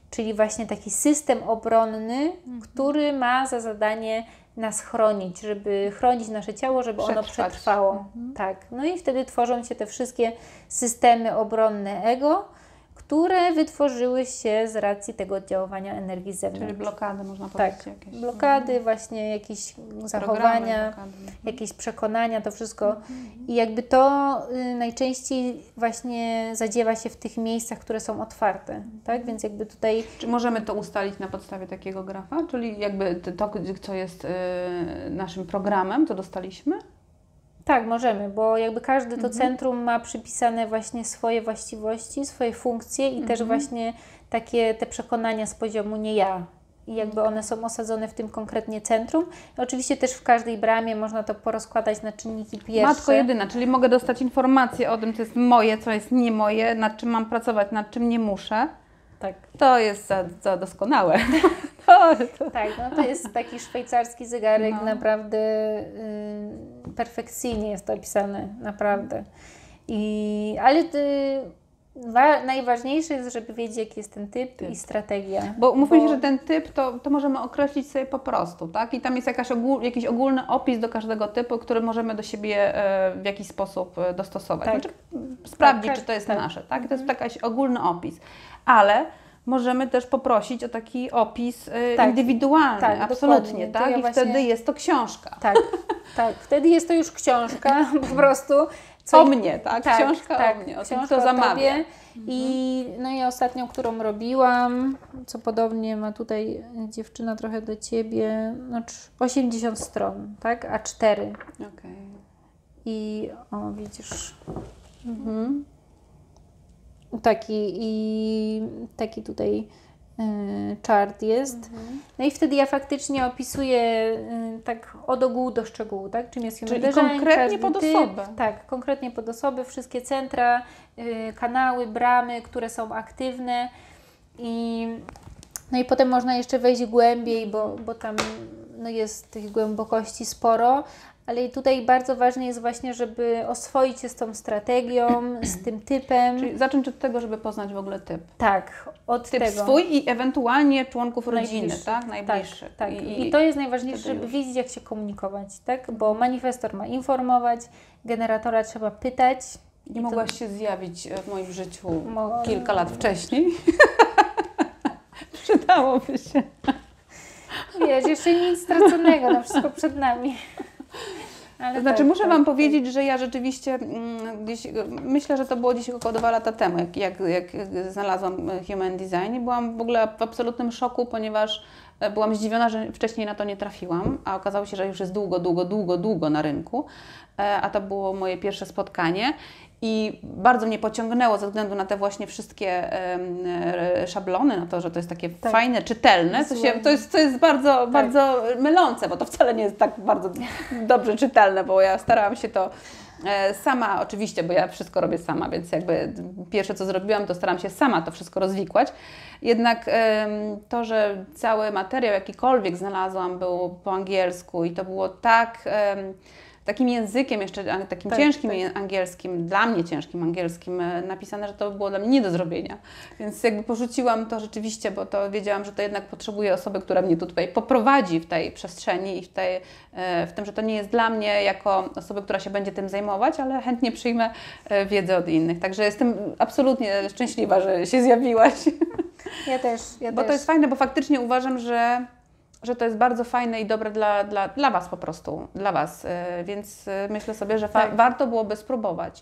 czyli właśnie taki system obronny, który ma za zadanie nas chronić, żeby chronić nasze ciało, żeby ono przetrwało. Tak. No i wtedy tworzą się te wszystkie systemy obronne ego, które wytworzyły się z racji tego oddziaływania energii z zewnątrz. Czyli blokady, można powiedzieć. Tak, jakieś. blokady, właśnie jakieś zachowania, jakieś przekonania, to wszystko. I jakby to najczęściej właśnie zadziewa się w tych miejscach, które są otwarte, tak? Więc jakby tutaj... Czy możemy to ustalić na podstawie takiego grafa? Czyli jakby to, co jest naszym programem, to dostaliśmy? Tak, możemy, bo jakby każde to centrum ma przypisane właśnie swoje właściwości, swoje funkcje i też właśnie takie te przekonania z poziomu nie ja. I jakby one są osadzone w tym konkretnie centrum. I oczywiście też w każdej bramie można to porozkładać na czynniki pierwsze. Matko jedyna, czyli mogę dostać informację o tym, co jest moje, co jest nie moje, nad czym mam pracować, nad czym nie muszę. Tak. To jest za doskonałe. Tak, no to jest taki szwajcarski zegarek, naprawdę perfekcyjnie jest to opisane, naprawdę. Ale najważniejsze jest, żeby wiedzieć, jaki jest ten typ i strategia. Bo mówmy się, że ten typ to możemy określić sobie po prostu, tak? I tam jest jakiś ogólny opis do każdego typu, który możemy do siebie w jakiś sposób dostosować. Tak. Znaczy, sprawdzić, czy to jest nasze, tak? To jest jakiś ogólny opis. Ale możemy też poprosić o taki opis indywidualny, absolutnie, tak? I wtedy jest to książka. Tak, tak. Wtedy jest to już książka, po prostu. O mnie, tak? Książka o mnie, o tym, kto zamawia. No i ostatnią, którą robiłam, co podobnie ma tutaj dziewczyna trochę do Ciebie, 80 stron, tak? A4. Okay. I widzisz. Taki tutaj czart jest. No i wtedy ja faktycznie opisuję tak od ogółu do szczegółu, tak? Czym jest human design, konkretnie pod osobę. Tak, konkretnie pod osobę, wszystkie centra, kanały, bramy, które są aktywne no i potem można jeszcze wejść głębiej, bo tam jest tych głębokości sporo. Ale tutaj bardzo ważne jest właśnie, żeby oswoić się z tą strategią, z tym typem. Czyli zacząć od tego, żeby poznać w ogóle typ. Tak, od typ tego. Swój i ewentualnie członków rodziny, tak? Najbliższy. Tak. I to jest najważniejsze, żeby wiedzieć, jak się komunikować, tak? Bo manifestor ma informować, generatora trzeba pytać. Nie mogłaś się zjawić w moim życiu kilka lat wcześniej. Przydałoby się. Wiesz, jeszcze nic straconego, no wszystko przed nami. To znaczy, muszę Wam powiedzieć, że ja rzeczywiście gdzieś, myślę, że to było gdzieś około 2 lata temu, jak znalazłam Human Design i byłam w ogóle w absolutnym szoku, ponieważ byłam zdziwiona, że wcześniej na to nie trafiłam, a okazało się, że już jest długo na rynku, a to było moje pierwsze spotkanie. I bardzo mnie pociągnęło ze względu na te właśnie wszystkie szablony, na to, że to jest takie fajne, czytelne. To jest bardzo mylące, bo to wcale nie jest tak bardzo dobrze czytelne, bo ja starałam się to sama, oczywiście, bo ja wszystko robię sama, więc jakby pierwsze co zrobiłam, to starałam się sama to wszystko rozwikłać. Jednak to, że cały materiał jakikolwiek znalazłam był po angielsku i to było takim językiem jeszcze, takim ciężkim angielskim, dla mnie ciężkim angielskim napisane, że to było dla mnie nie do zrobienia. Więc jakby porzuciłam to rzeczywiście, bo to wiedziałam, że to jednak potrzebuję osoby, która mnie tutaj poprowadzi w tej przestrzeni i w tym, że to nie jest dla mnie jako osoby, która się będzie tym zajmować, ale chętnie przyjmę wiedzę od innych. Także jestem absolutnie szczęśliwa, że się zjawiłaś. Ja też. Bo to jest fajne, bo faktycznie uważam, że to jest bardzo fajne i dobre dla Was po prostu, dla Was, więc myślę sobie, że warto byłoby spróbować.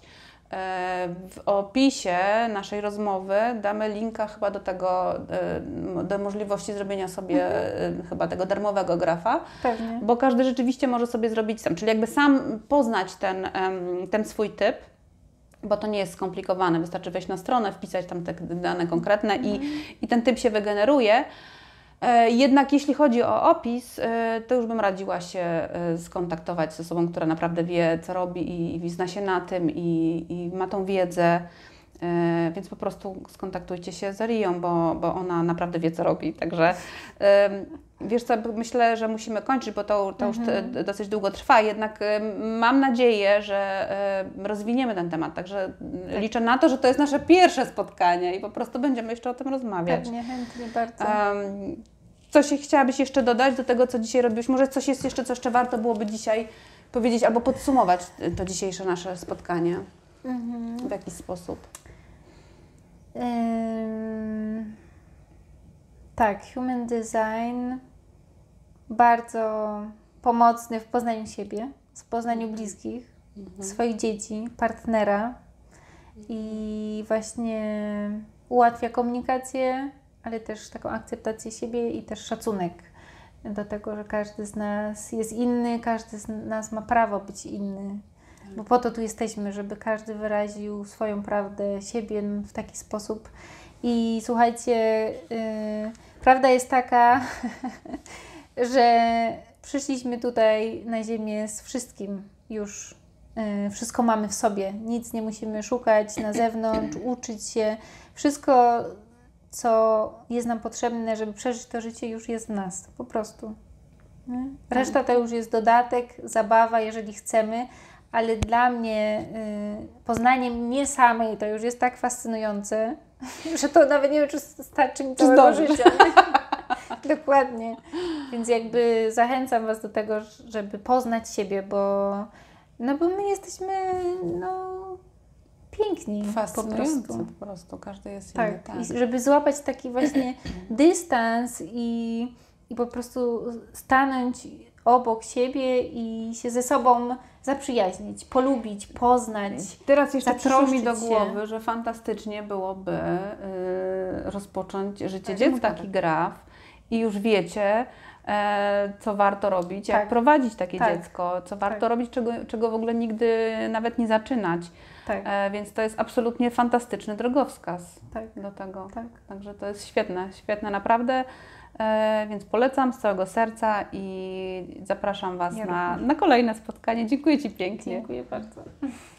W opisie naszej rozmowy damy linka chyba do tego, do możliwości zrobienia sobie chyba tego darmowego grafa. Pewnie. Bo każdy rzeczywiście może sobie zrobić sam, czyli jakby sam poznać ten swój typ, bo to nie jest skomplikowane, wystarczy wejść na stronę, wpisać tam te dane konkretne i ten typ się wygeneruje. Jednak jeśli chodzi o opis, to już bym radziła się skontaktować z osobą, która naprawdę wie, co robi i zna się na tym i ma tą wiedzę, więc po prostu skontaktujcie się z Arią, bo ona naprawdę wie, co robi. Także Wiesz co, myślę, że musimy kończyć, bo to już dosyć długo trwa, jednak mam nadzieję, że rozwiniemy ten temat, także liczę na to, że to jest nasze pierwsze spotkanie i po prostu będziemy jeszcze o tym rozmawiać. Pewnie, chętnie bardzo. Coś chciałabyś jeszcze dodać do tego, co dzisiaj robisz? Może coś jest jeszcze, co jeszcze warto byłoby dzisiaj powiedzieć albo podsumować to dzisiejsze nasze spotkanie w jakiś sposób? Tak, Human Design bardzo pomocny w poznaniu siebie, w poznaniu bliskich, swoich dzieci, partnera i właśnie ułatwia komunikację, ale też taką akceptację siebie i też szacunek do tego, że każdy z nas jest inny, każdy z nas ma prawo być inny. Bo po to tu jesteśmy, żeby każdy wyraził swoją prawdę, siebie w taki sposób. I słuchajcie, prawda jest taka, że przyszliśmy tutaj na ziemię z wszystkim już. Wszystko mamy w sobie, nic nie musimy szukać na zewnątrz, uczyć się. Wszystko, co jest nam potrzebne, żeby przeżyć to życie, już jest w nas, po prostu. Reszta to już jest dodatek, zabawa, jeżeli chcemy, ale dla mnie poznanie mnie samej to już jest tak fascynujące, że to nawet nie wiem, czy starczy mi całego życia. Dokładnie. Więc jakby zachęcam Was do tego, żeby poznać siebie, bo my jesteśmy piękni Fascynujący po prostu. Każdy jest inny. Tak. I żeby złapać taki właśnie dystans i po prostu stanąć obok siebie i się ze sobą zaprzyjaźnić, polubić, poznać. Teraz jeszcze przyszło mi do zatroszczyć głowy, że fantastycznie byłoby rozpocząć Życie dziecka, taki graf i już wiecie, co warto robić, jak prowadzić takie dziecko, co warto robić, czego w ogóle nigdy nawet nie zaczynać. Więc to jest absolutnie fantastyczny drogowskaz do tego. Także to jest świetne naprawdę. Więc polecam z całego serca i zapraszam Was na kolejne spotkanie. Dziękuję Ci pięknie. Dziękuję bardzo.